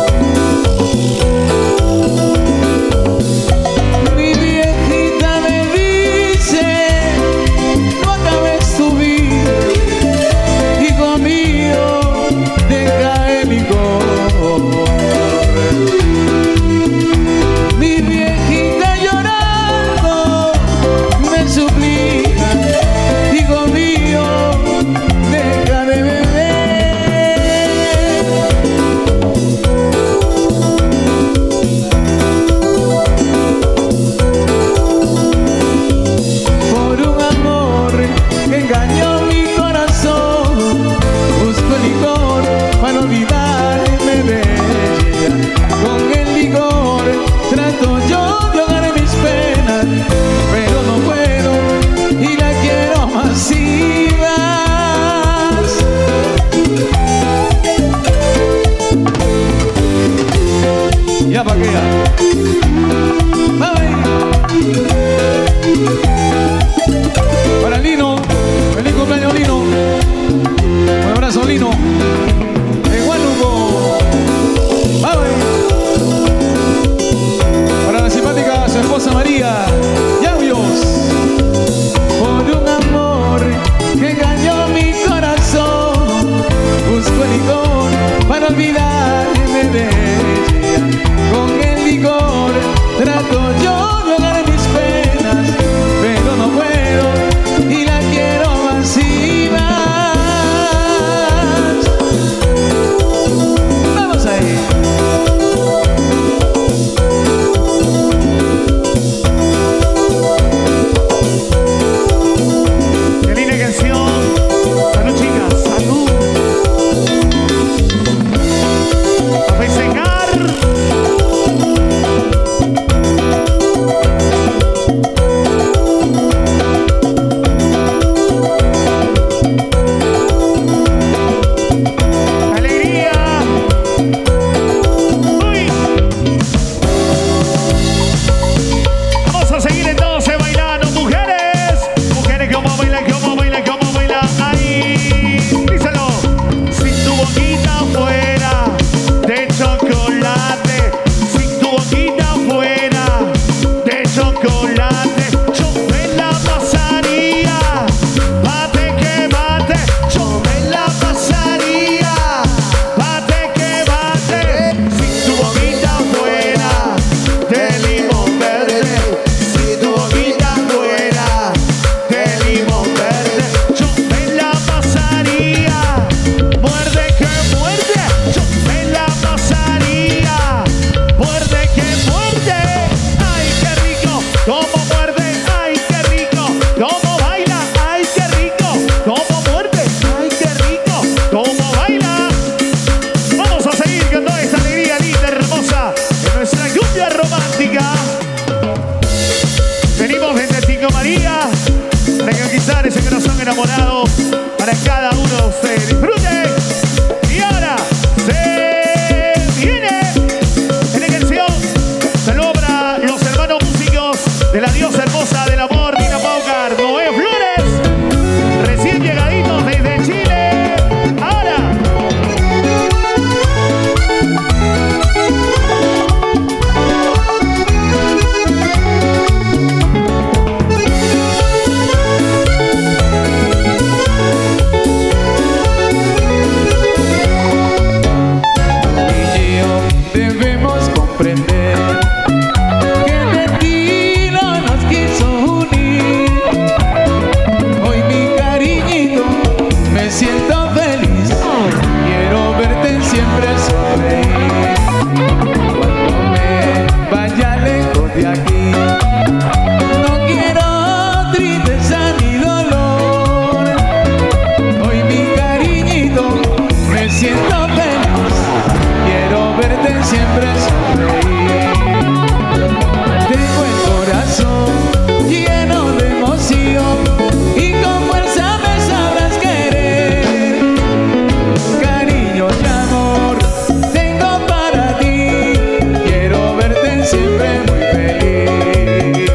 siempre sonreír. Tengo el corazón lleno de emoción y con fuerza me sabrás querer. Cariño y amor tengo para ti, quiero verte siempre muy feliz.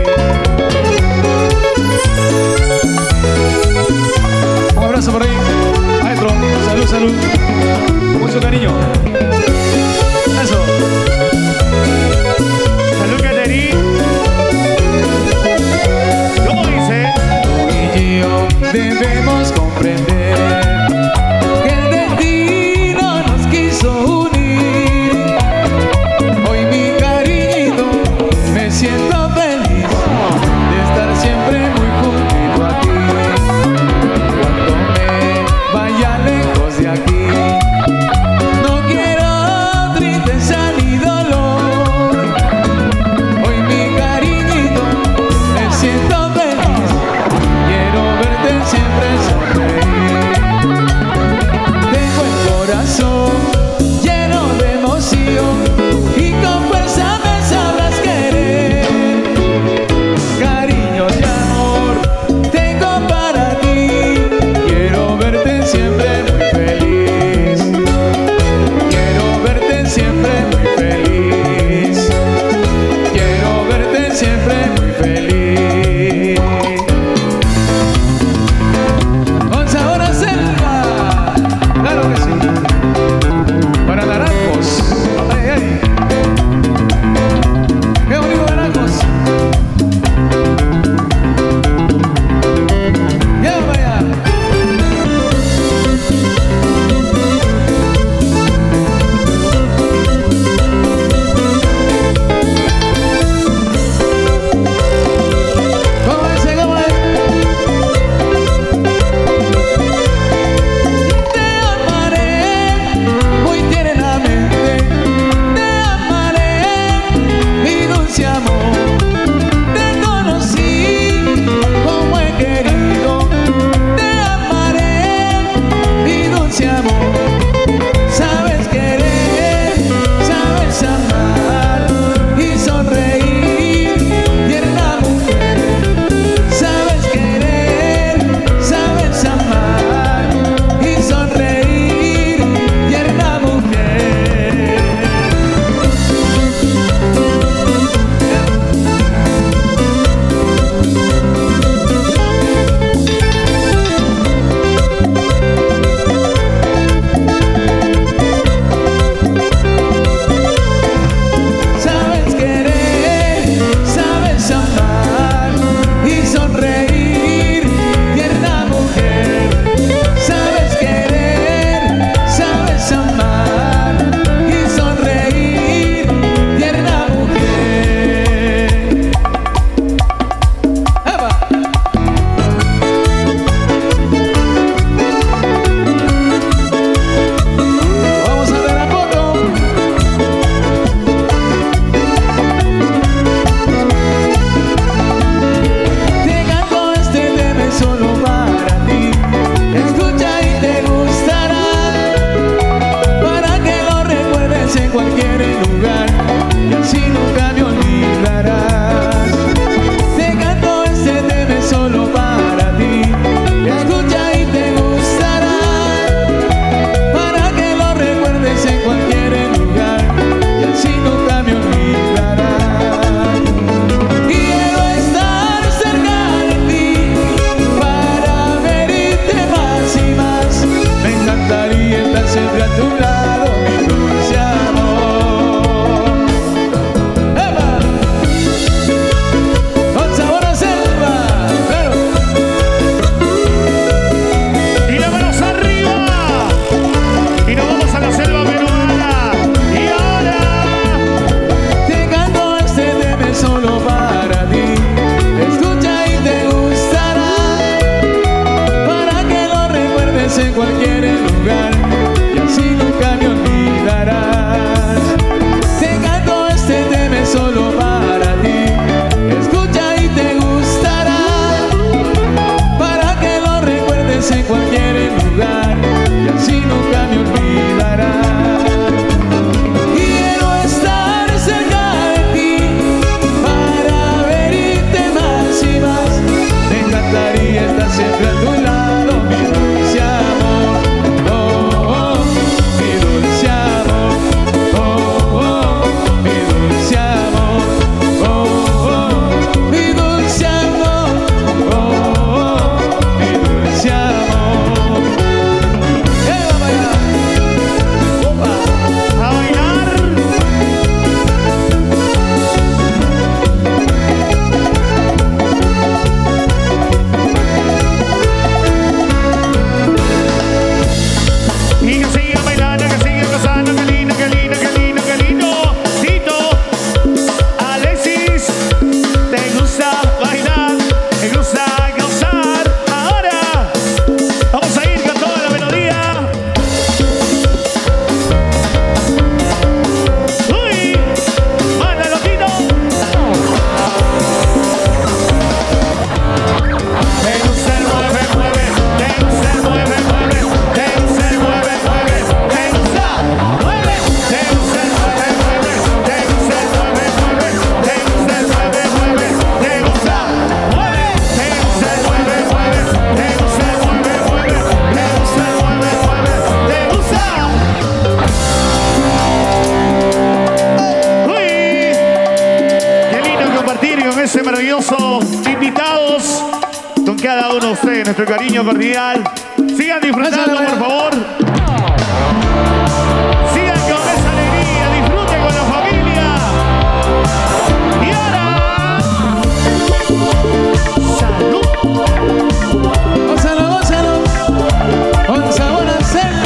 Un abrazo por ahí, maestro, salud, salud, mucho cariño. Eso. Salud, Caterín. ¿Cómo dice? Tú y yo debemos comprender que el destino nos quiso unir. Hoy mi cariñito me siento feliz de estar siempre muy junto a ti. Cuando me vaya lejos de aquí, no quiero tristeza ni dolor. Hoy mi cariñito me siento feliz, quiero verte siempre sonreír. Tengo el corazón lleno de emoción y con fuerza me sabrás querer. Cariño y amor tengo para ti, quiero verte siempre muy feliz. Quiero verte siempre muy feliz. Quiero verte siempre muy feliz. Con sabor a selva, claro que sí. Para naranjos, ay, ay. Qué bonito naranjos. Ya vaya. ¿Cómo dice, cómo es? Te amaré muy tiernamente, te amaré, mi dulce amor. Te conocí como he querido, te amaré, mi dulce amor. Sabes querer, sabes amar y sonreír, tierna mujer. Sabes querer, sabes amar y sonreír, tierna mujer. Sabes querer, sabes amar y sonreír, tierna mujer. Sabes querer, sabes amar y sonreír, tierna mujer. ¡Epa! Vamos a ver a poco. Te canto este tema solo para ti. Escucha y te gustará, para que lo recuerdes en cualquier lugar y así nunca me olvidarás. Te canto este tema solo para ti. Escucha y te gustará, para que lo recuerdes en cualquier lugar y así nunca me olvidarás. Quiero estar cerca de ti para verirte más y más. Me encantaría estar siempre a tu lado, mi dulce amor. ¡Epa! Con sabor a selva, claro. Y las manos arriba. Y nos vamos a la selva peruana. Y ahora. Te canto este tema solo para ti. Escucha y te gustará, para que lo recuerdes en cualquier lugar y así nunca ese maravilloso invitados con cada uno de ustedes. Nuestro cariño cordial. Sigan disfrutando, por favor. Sigan con esa alegría. Disfruten con la familia. Y ahora, salud. Gózalo, gózalo, con sabor a selva.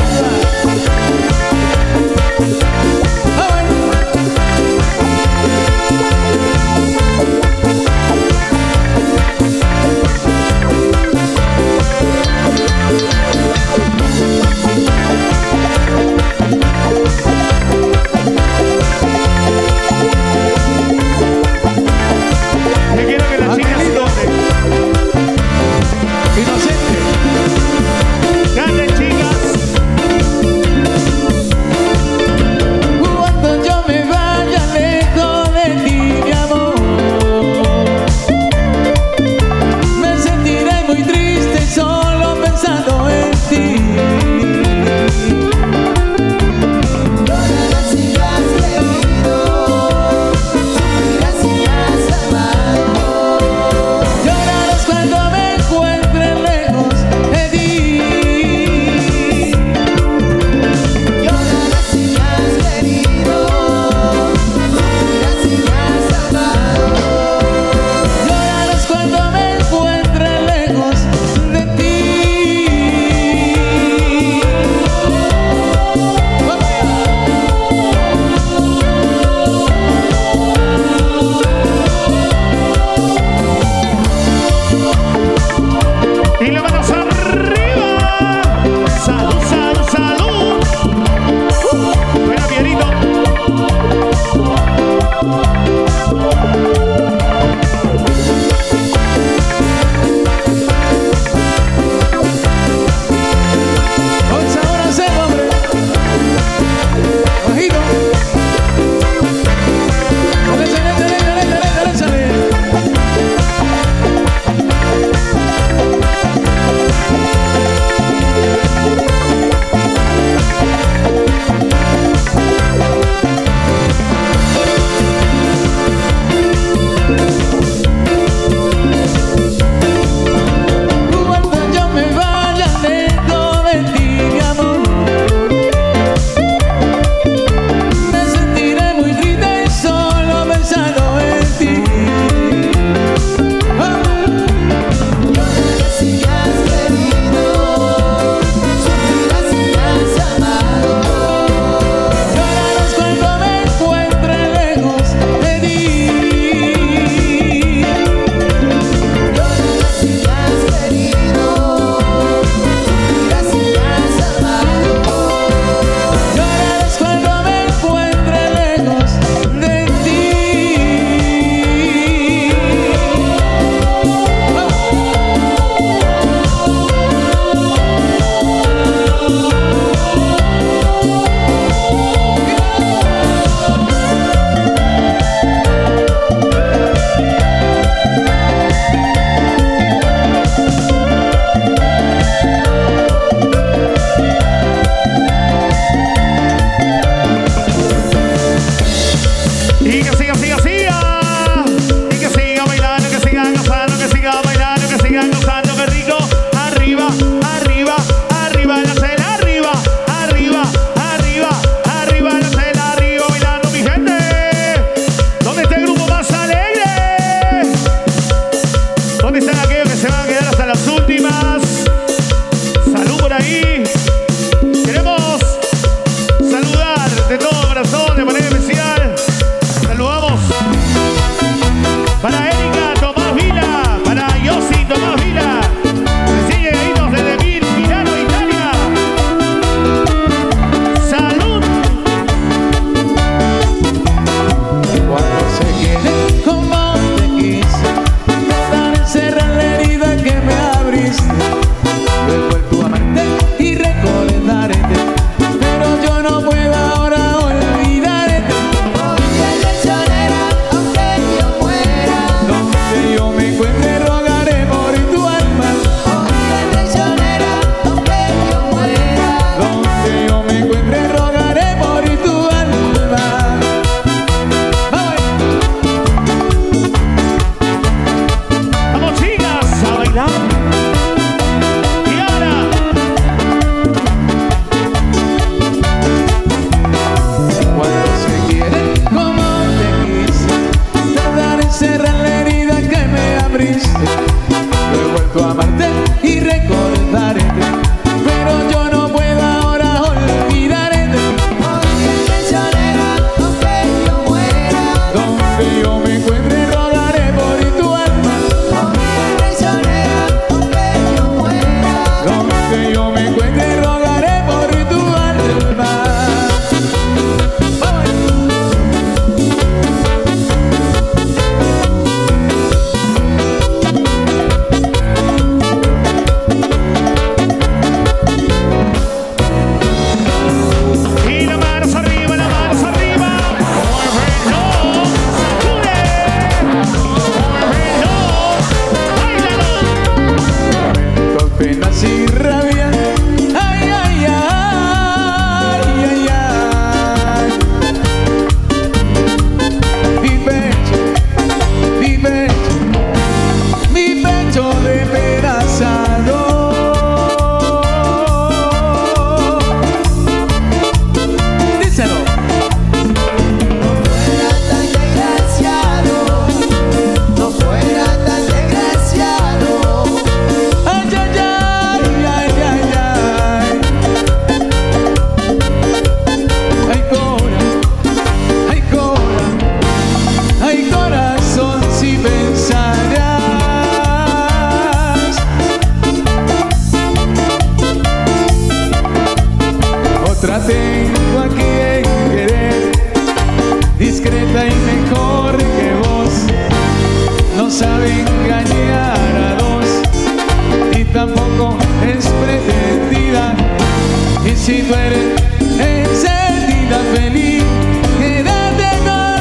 no sabe engañar a dos y tampoco es pretendida. Y si tú eres encendida feliz, quédate con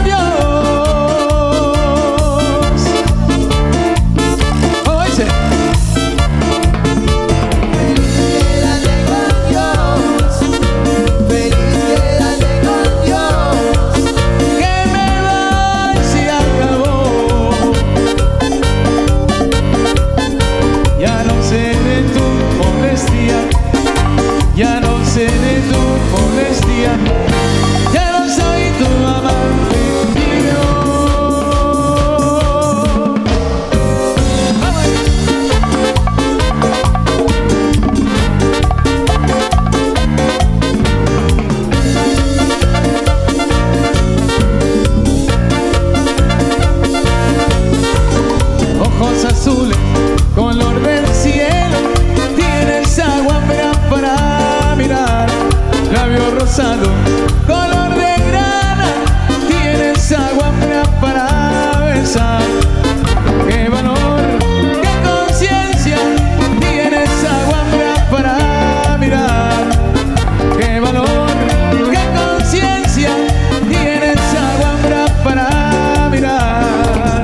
Dios. Oye. Quédate con Dios, feliz quédate con Dios. Que me voy si acabó. Ya no sé de tu molestia, ya no sé de tu molestia, ya no soy tu amante mío. Ojos azules, color del cielo, tienes agua para mirar. Labios rosados, color de grana, tienes agua para besar. Qué valor, qué conciencia, tienes agua para mirar. Qué valor, qué conciencia, tienes agua para mirar.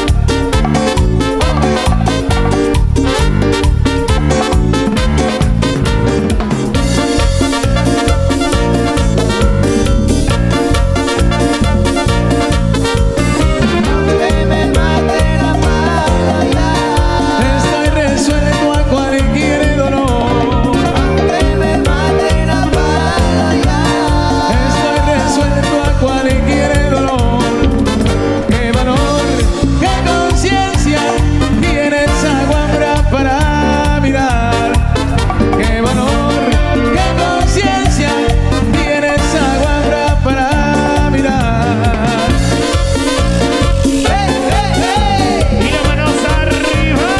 Que me mate la mala Estoy resuelto a cualquier dolor. que me mate la mala Estoy resuelto a cualquier dolor. Qué valor, qué conciencia, tienes agua para mirar. Qué valor, qué conciencia, tienes agua para mirar. Y las manos arriba.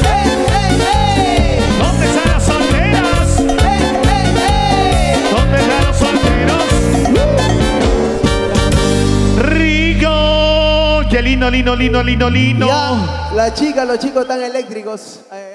¿Dónde están las solteras? ¿Dónde están los solteros? Rico. Qué lindo, lindo, lindo, lindo, lindo. Ya, la chica, los chicos están eléctricos.